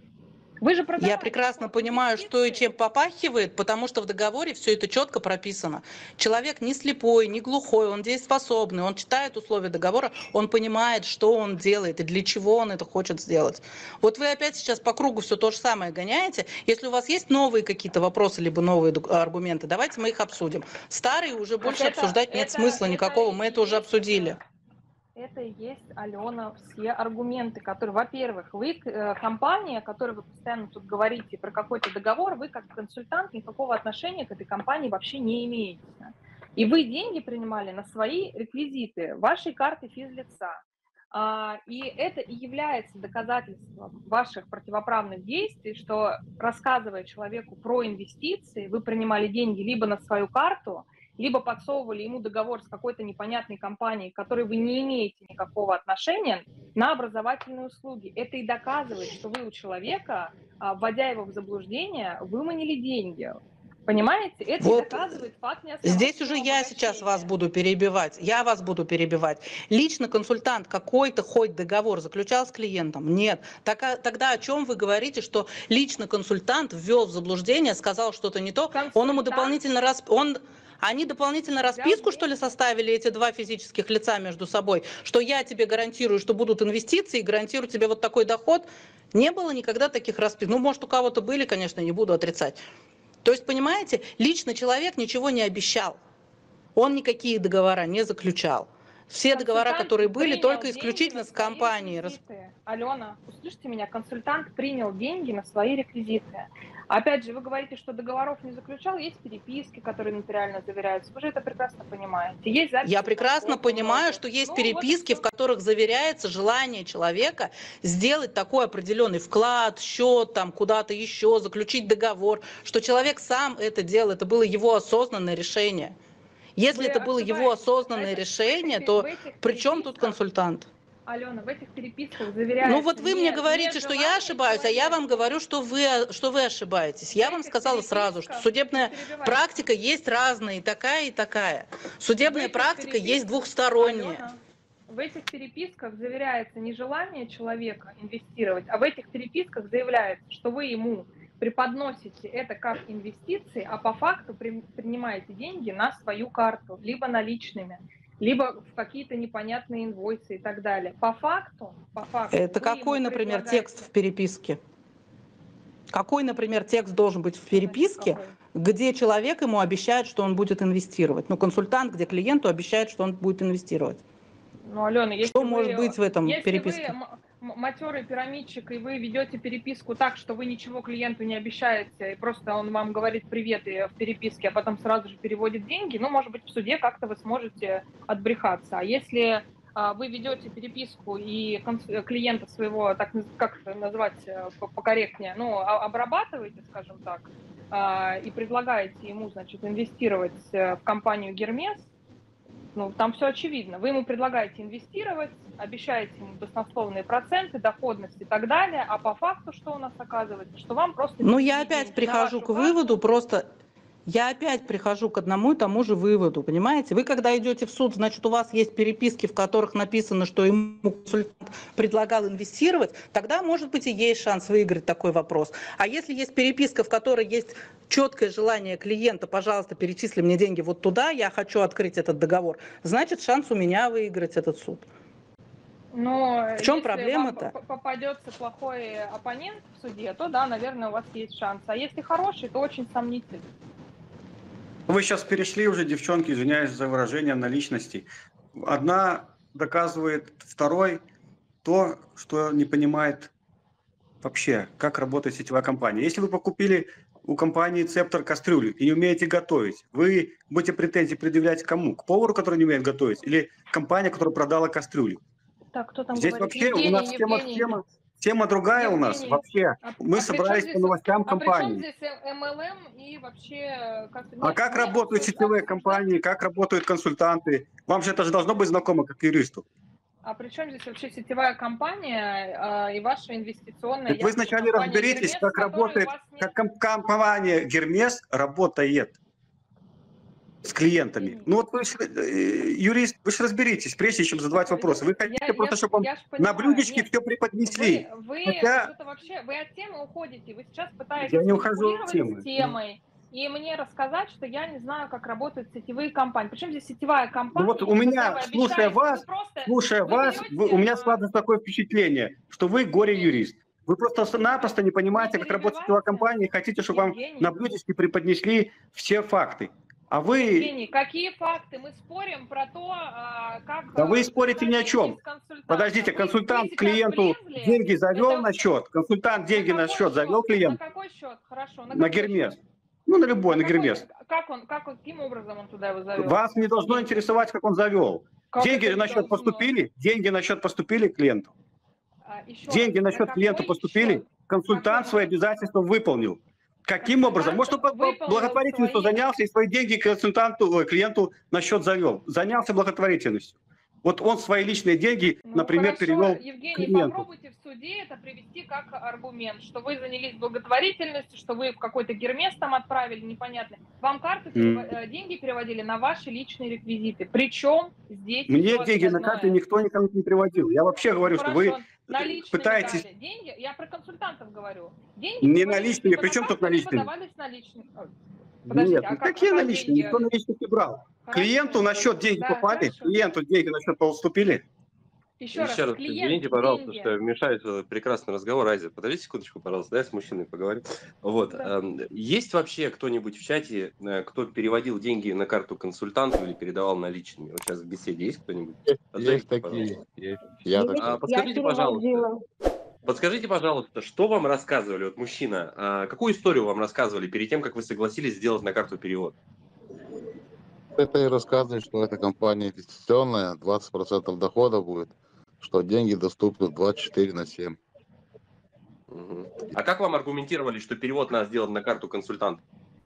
Вы же Я прекрасно понимаю, что и чем попахивает, потому что в договоре все это четко прописано. Человек не слепой, не глухой, он дееспособный, он читает условия договора, он понимает, что он делает и для чего он это хочет сделать. Вот вы опять сейчас по кругу все то же самое гоняете. Если у вас есть новые какие-то вопросы, либо новые аргументы, давайте мы их обсудим. Старые уже больше это, обсуждать нет это, смысла это никакого, мы это уже обсудили. Это и есть, Алена, все аргументы, которые, во-первых, вы, компания, о которой вы постоянно тут говорите про какой-то договор, вы как консультант никакого отношения к этой компании вообще не имеете. И вы деньги принимали на свои реквизиты, вашей карты физлица. И это и является доказательством ваших противоправных действий, что, рассказывая человеку про инвестиции, вы принимали деньги либо на свою карту, либо подсовывали ему договор с какой-то непонятной компанией, к которой вы не имеете никакого отношения, на образовательные услуги. Это и доказывает, что вы у человека, вводя его в заблуждение, выманили деньги. Понимаете? Это вот и доказывает факт неосновательного. Здесь уже я сейчас вас буду перебивать. Я вас буду перебивать. Лично консультант какой-то хоть договор заключал с клиентом? Нет. Так, тогда о чем вы говорите, что лично консультант ввел в заблуждение, сказал что-то не то, консультант... он ему дополнительно раз... он Они дополнительно расписку, что ли, составили, эти два физических лица между собой, что я тебе гарантирую, что будут инвестиции, гарантирую тебе вот такой доход? Не было никогда таких расписок. Ну, может, у кого-то были, конечно, не буду отрицать. То есть, понимаете, лично человек ничего не обещал. Он никакие договора не заключал. Все договора, которые были, только исключительно с компанией. Алена, услышьте меня, консультант принял деньги на свои реквизиты. Опять же, вы говорите, что договоров не заключал, есть переписки, которые нотариально заверяются. Вы же это прекрасно понимаете. Есть записи. Я прекрасно понимаю, что есть ну, переписки, вот в которых заверяется желание человека сделать такой определенный вклад, счет, там куда-то еще, заключить договор, что человек сам это делал, это было его осознанное решение. Если Вы это было его осознанное это, решение, этих, то при чем тут консультант? Алена, в этих переписках заверяется... Ну вот вы не, мне говорите, что я ошибаюсь, человека. А я вам говорю, что вы, что вы ошибаетесь. Я вам сказала сразу, что судебная практика есть разная, и такая, и такая. Судебная практика есть двухсторонняя. Алена, в этих переписках заверяется не желание человека инвестировать, а в этих переписках заявляется, что вы ему преподносите это как инвестиции, а по факту при, принимаете деньги на свою карту, либо наличными, либо в какие-то непонятные инвойсы и так далее. По факту, по факту. Это какой, например, предлагаете... текст в переписке? Какой, например, текст должен быть в переписке, Какой? где человек ему обещает, что он будет инвестировать? Ну, консультант, где клиенту обещает, что он будет инвестировать. Ну, Алена, если что вы, может быть в этом если переписке? Вы матерый пирамидчик, и вы ведете переписку так, что вы ничего клиенту не обещаете, и просто он вам говорит привет и в переписке, а потом сразу же переводит деньги, ну, может быть, в суде как-то вы сможете отбрехаться. А если а, вы ведете переписку и клиента своего, так как это назвать покорректнее, ну, обрабатываете, скажем так, а, и предлагаете ему, значит, инвестировать в компанию Гермес, ну, там все очевидно. Вы ему предлагаете инвестировать, обещаете ему баснословные проценты, доходность и так далее, а по факту что у нас оказывается? Что вам просто... Ну, я опять прихожу к выводу, просто... Я опять прихожу к одному и тому же выводу, понимаете? Вы когда идете в суд, значит, у вас есть переписки, в которых написано, что ему консультант предлагал инвестировать, тогда, может быть, и есть шанс выиграть такой вопрос. А если есть переписка, в которой есть четкое желание клиента, пожалуйста, перечисли мне деньги вот туда, я хочу открыть этот договор, значит, шанс у меня выиграть этот суд. Но в чем проблема-то? Если попадется плохой оппонент в суде, то да, наверное, у вас есть шанс. А если хороший, то очень сомнительно. Вы сейчас перешли уже, девчонки, извиняюсь за выражение, на личности. Одна доказывает второй, то, что не понимает вообще, как работает сетевая компания. Если вы покупили у компании Цептор кастрюлю и не умеете готовить, вы будете претензии предъявлять кому? К повару, который не умеет готовить, или компания, которая продала кастрюлю? Так, кто там Здесь говорит? вообще Евгений, у нас тема, Евгений. тема, тема другая у нас Евгений, вообще. а, Мы а собрались при по здесь, новостям а при чем компании. здесь эм эл эм и вообще... Как, А нет, как нет, работают обсуж- сетевые обсуждать- компании, как работают консультанты? Вам же это же должно быть знакомо как юристу. А при чем здесь вообще сетевая компания а, и ваша инвестиционная Так вы вначале компания разберитесь, Гермес, как которой у работает, вас нет? как ком- компания Гермес работает с клиентами. Евгений. Ну вот вы ж, э, юрист, вы же разберитесь, прежде чем задавать Так, вопросы. Вы я- хотите я просто, ж- чтобы вам я ж на понимаю, блюдечке нет. все преподнесли. Вы, вы Хотя- что-то вообще, вы от темы уходите, вы сейчас пытаетесь Я не ухожу от манипулировать темы. с темой и мне рассказать, что я не знаю, как работают сетевые компании. Причем здесь сетевая компания? Ну вот у меня, когда вы слушая обещаете, вас, вы просто- Слушая вы вас, берете, вы- у меня а, складывается такое впечатление, что вы горе-юрист. Вы просто-напросто не понимаете, Не как работает сетевая перебивайте. компания, и хотите, чтобы вам Евгений. на блюдечке преподнесли все факты. А вы... Евгений, какие факты? Мы спорим про то, а, как... Да а, вы спорите ни о чем. с консультантом. Подождите, Вы- консультант вы сейчас клиенту влезли? деньги завел Это- на счет, консультант деньги на какой счет завел клиент На какой счет? Хорошо. на какой Гермес. счет? Ну, на любой, на какой- Гермес. Как он, как, он- каким образом он туда его завел? Вас не должно интересовать, как он завел. Как Деньги это на не счет должно? поступили, деньги на счет поступили клиенту. А, еще Деньги раз, на счет какой клиенту поступили, счет? консультант Какой? свои обязательства выполнил. Каким образом? Может, он по- по Выполнил благотворительностью свои- занялся и свои деньги консультанту, ой, клиенту на счет завел. Занялся благотворительностью. Вот он свои личные деньги, Ну, например, хорошо, перевел Евгений, клиенту. попробуйте в суде это привести как аргумент, что вы занялись благотворительностью, что вы в какой-то Гермес там отправили, непонятно. Вам карту, перево- э, деньги переводили на ваши личные реквизиты. Причем здесь Мне всё деньги на остальное. карте никто никому не приводил. Я вообще говорю, Ну, что хорошо, вы наличными пытаетесь... дали. Деньги, я про консультантов говорю. Деньги Не переводились наличными, либо при на чем тут карту, либо наличными? давались наличными. Ой, подождите, Нет, а ну как- какие а как наличные? деньги? Никто наличных не брал. Хорошо. Клиенту на счет деньги Да, попали, хорошо. клиенту деньги на счет поступили. Еще, Еще раз, клиент, извините, пожалуйста, деньги. что я вмешаюсь в этот прекрасный разговор. Айза, подождите секундочку, пожалуйста, дай с мужчиной поговорим. Вот. Да. эм, Есть вообще кто-нибудь в чате, э, кто переводил деньги на карту консультанту или передавал наличными? Вот сейчас в беседе есть кто-нибудь? Есть, Отзовите, есть такие. пожалуйста. Есть. Я так- А, подскажите, пожалуйста, подскажите, пожалуйста, что вам рассказывали, вот мужчина, а, какую историю вам рассказывали перед тем, как вы согласились сделать на карту перевод? Это и рассказывает, что эта компания инвестиционная, двадцать процентов дохода будет, что деньги доступны двадцать четыре на семь. Мгм. А как вам аргументировали, что перевод надо сделать на карту консультанта?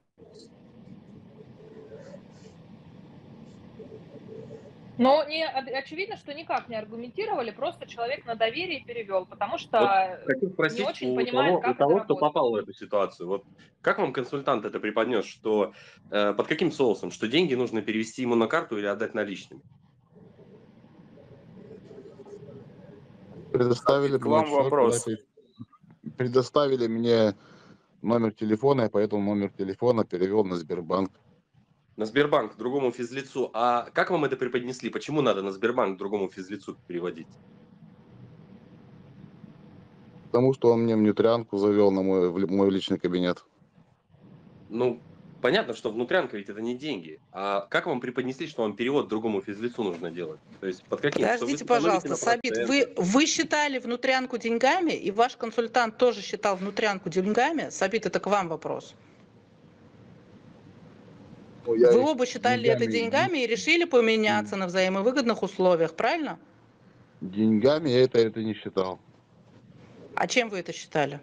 Но не, очевидно, что никак не аргументировали, просто человек на доверие перевел, потому что Вот хочу спросить не очень у понимает, того, как у того это кто работает. попал в эту ситуацию. Вот как вам консультант это преподнес, что э, под каким соусом, что деньги нужно перевести ему на карту или отдать наличными? Предоставили К вам мне счет, вопрос. куда пе- предоставили мне номер телефона, я поэтому номер телефона перевел на Сбербанк. На Сбербанк, другому физлицу. А как вам это преподнесли? Почему надо на Сбербанк другому физлицу переводить? Потому что он мне внутрянку завел на мой, в ли- мой личный кабинет. Ну, понятно, что внутрянка ведь это не деньги. А как вам преподнесли, что вам перевод другому физлицу нужно делать? То есть под каким? Что вы Подождите, сэкономите пожалуйста, на Сабит, процентах? вы, вы считали внутрянку деньгами, и ваш консультант тоже считал внутрянку деньгами? Сабит, это к вам вопрос. Ну, я Вы их оба считали это деньгами и решили поменяться на взаимовыгодных условиях, правильно? Деньгами я это, это не считал. А чем вы это считали?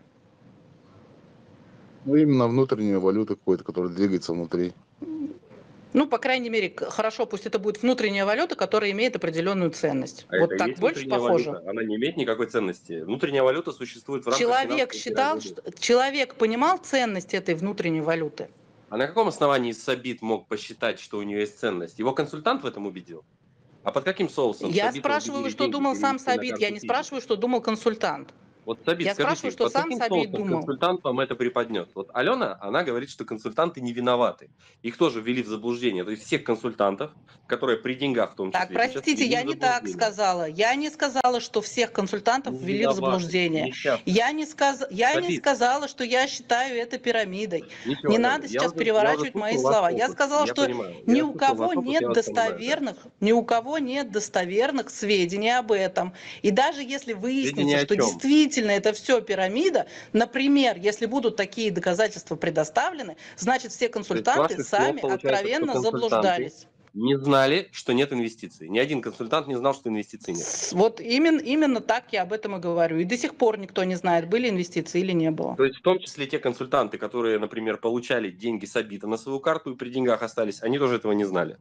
Ну, именно внутреннюю валюту какой-то, которая двигается внутри. Ну, по крайней мере, к- хорошо, пусть это будет внутренняя валюта, которая имеет определенную ценность. А вот это и так есть больше внутренняя похоже. валюта? Она не имеет никакой ценности. Внутренняя валюта существует в рамках Человек финансовой считал, пирамиды. что человек понимал ценность этой внутренней валюты? А на каком основании Сабит мог посчитать, что у нее есть ценность? Его консультант в этом убедил? А под каким соусом? Я Сабита спрашиваю, убедили что деньги думал сам перевести на Сабит, карту я не физика? спрашиваю, что думал консультант. Вот, Сабит, Я скажите, спрашиваю, что под сам каким Сабит соусом думал. консультант вам это преподнес? Вот Алена, она говорит, что консультанты не виноваты. Их тоже ввели в заблуждение. То есть всех консультантов, которые при деньгах в том Так, числе, сейчас простите, ввели я в не так заблуждение. сказала. Я не сказала, что всех консультантов Не ввели в виноваты, заблуждение. несчастны. Я не, сказ... я не Сабит, сказала, что я считаю это пирамидой. ничего, Не Алена, надо я сейчас уже, я уже переворачивать мои слушал ваш слова. Я опыт, сказала, я что понимаю. ни Я у слушал ваш кого опыт, я нет вас понимаю, да. достоверных, ни у кого нет достоверных сведений об этом. И даже если выяснится, Сведения о что чем? действительно это все пирамида, например, если будут такие доказательства предоставлены, значит все То есть с консультанты ваших слов сами получается, что откровенно консультанты заблуждались. не знали, что нет инвестиций. Ни один консультант не знал, что инвестиций нет. С- Вот именно, именно так я об этом и говорю. И до сих пор никто не знает, были инвестиции или не было. То есть в том числе те консультанты, которые, например, получали деньги с Сабита на свою карту и при деньгах остались, они тоже этого не знали.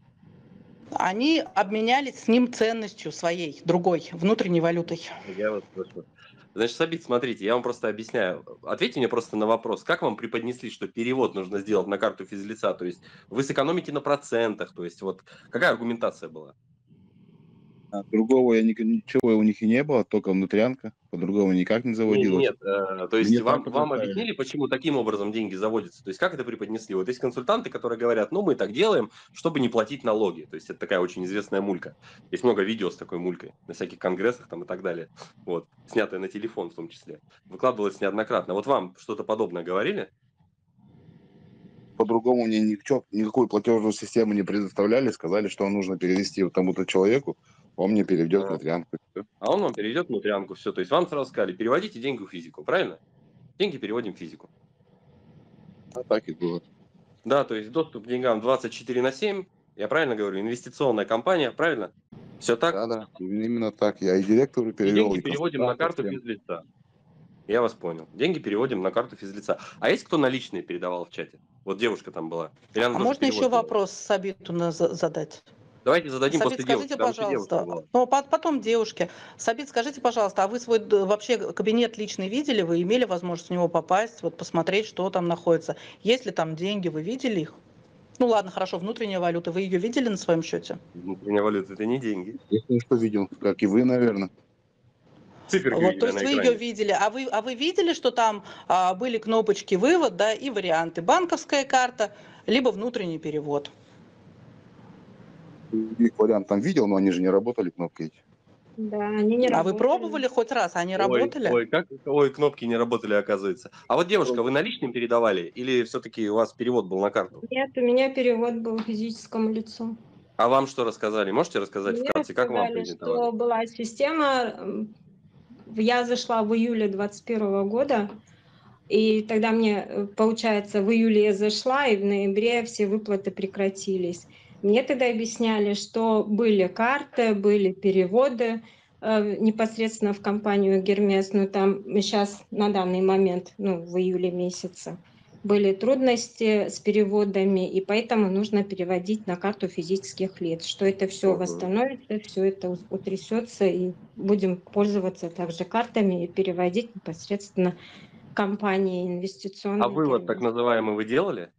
Они обменялись с ним ценностью своей, другой, внутренней валютой. Я вас прошу. Значит, Сабит, смотрите, я вам просто объясняю. Ответьте мне просто на вопрос. Как вам преподнесли, что перевод нужно сделать на карту физлица? То есть вы сэкономите на процентах? То есть вот какая аргументация была? А другого я ни- ничего у них и не было, только внутрянка. По-другому никак не Нет, заводилось. нет, э, то есть Мне вам, так вам поставили. объяснили, почему таким образом деньги заводятся? То есть как это преподнесли? Вот есть консультанты, которые говорят, ну мы так делаем, чтобы не платить налоги. То есть это такая очень известная мулька. Есть много видео с такой мулькой на всяких конгрессах там и так далее. Вот, снятое на телефон в том числе. Выкладывалось неоднократно. Вот вам что-то подобное говорили? По-другому мне ничего, никакую платежную систему не предоставляли. Сказали, что нужно перевести вот тому-то человеку, он мне переведет А. внутрянку. Всё. А он вам переведет внутрянку, все. То есть вам сразу сказали, переводите деньги в физику, правильно? Деньги переводим в физику. А так и было. Да, то есть доступ к деньгам двадцать четыре на семь, я правильно говорю, инвестиционная компания, правильно? Все так? Да, да, именно так. Я и директору И перевел, деньги и переводим на консультантов карту всем. физлица. Я вас понял. Деньги переводим на карту физлица. А есть кто наличные передавал в чате? Вот девушка там была. Или она А тоже можно перевод еще делала? вопрос Сабиту на- за- задать? Давайте зададим Сабит, после девушки. скажите, Там еще девушка пожалуйста, была. ну, по- потом девушке. Сабит, скажите, пожалуйста, а вы свой д- вообще кабинет личный видели? Вы имели возможность в него попасть, вот посмотреть, что там находится? Есть ли там деньги, вы видели их? Ну ладно, хорошо, внутренняя валюта, вы ее видели на своем счете? Внутренняя валюта это не деньги. Если что видел, как и вы, наверное. Циферки Вот, видели то есть на вы ее экране. видели, а вы, а вы видели, что там а, были кнопочки вывод, да, и варианты: банковская карта, либо внутренний перевод. Их вариант там видел, но они же не работали, кнопки эти. Да, они не А вы работали. пробовали хоть раз? Они Ой, работали? ой, как, ой, кнопки не работали, оказывается. А вот девушка, вы наличным передавали или все-таки у вас перевод был на карту? Нет, у меня перевод был физическому лицу. А вам что рассказали? Можете рассказать Мне вкратце, как вам сказали, презентовали? что была система. м, Я зашла в июле двадцать первого года, и тогда мне, э, получается, в июле я зашла, и в ноябре все выплаты прекратились. Мне тогда объясняли, что были карты, были переводы э, непосредственно в компанию Гермес, но там сейчас на данный момент, ну, в июле месяце, были трудности с переводами, и поэтому нужно переводить на карту физических лиц, что это все Мгм. восстановится, все это ус- утрясется, и будем пользоваться также картами и переводить непосредственно компании инвестиционные. А вывод так Гермес. называемый вы делали?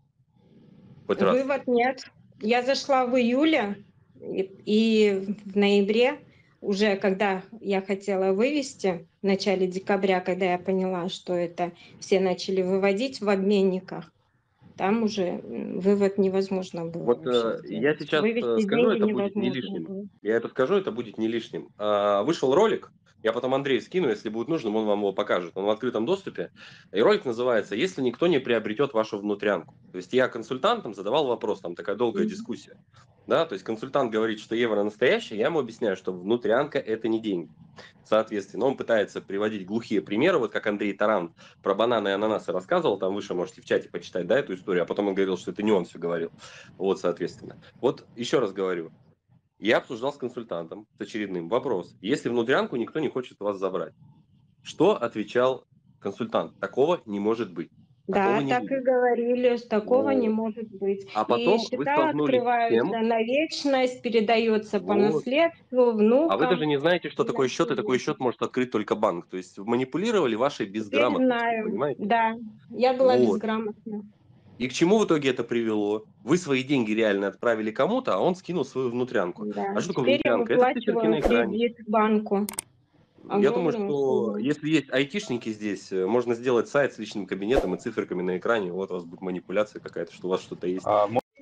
Хоть раз? Вывод нет. Я зашла в июле, и, и в ноябре, уже когда я хотела вывести, в начале декабря, когда я поняла, что это все начали выводить в обменниках, там уже м, вывод невозможно было Вот вообще э, я сделать. сейчас э, Вывести скажу, деньги это будет не невозможно лишним. было. Я это скажу, это будет не лишним. А, вышел ролик, я потом Андрею скину, если будет нужно, он вам его покажет. Он в открытом доступе. И ролик называется «Если никто не приобретет вашу внутрянку». То есть я консультантам задавал вопрос, там такая долгая Мгм. дискуссия. Да, то есть консультант говорит, что евро настоящее, я ему объясняю, что внутрянка это не деньги. Соответственно, он пытается приводить глухие примеры, вот как Андрей Таран про бананы и ананасы рассказывал, там выше можете в чате почитать, да, эту историю, а потом он говорил, что это не он все говорил. Вот, соответственно. Вот еще раз говорю, я обсуждал с консультантом, с очередным вопрос. Если внутрянку никто не хочет у вас забрать, что отвечал консультант? Такого не может быть. Такого Да, не так и будет. говорили, что такого не Вот. может быть. А И потом вы счета столкнулись с открываются тем, на вечность, передается по вот. наследству, А вы внукам. даже не знаете, что и такое счет, и такой наследникам. счет может открыть только банк. То есть манипулировали вашей Теперь безграмотностью, знаю. понимаете? Да, я была Вот. безграмотна. И к чему в итоге это привело? Вы свои деньги реально отправили кому-то, а он скинул свою внутрянку. Да. А что такое Теперь я внутрянка? Это циферки выплачиваю на экране. кредит банку. Я думаю, Огромную что услугу. если есть айтишники здесь, э, можно сделать сайт с личным кабинетом и циферками на экране. Вот у вас будет манипуляция какая-то, что у вас что-то есть. А, мо-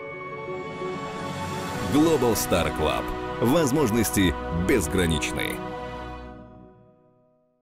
Global Star Club. Возможности безграничны.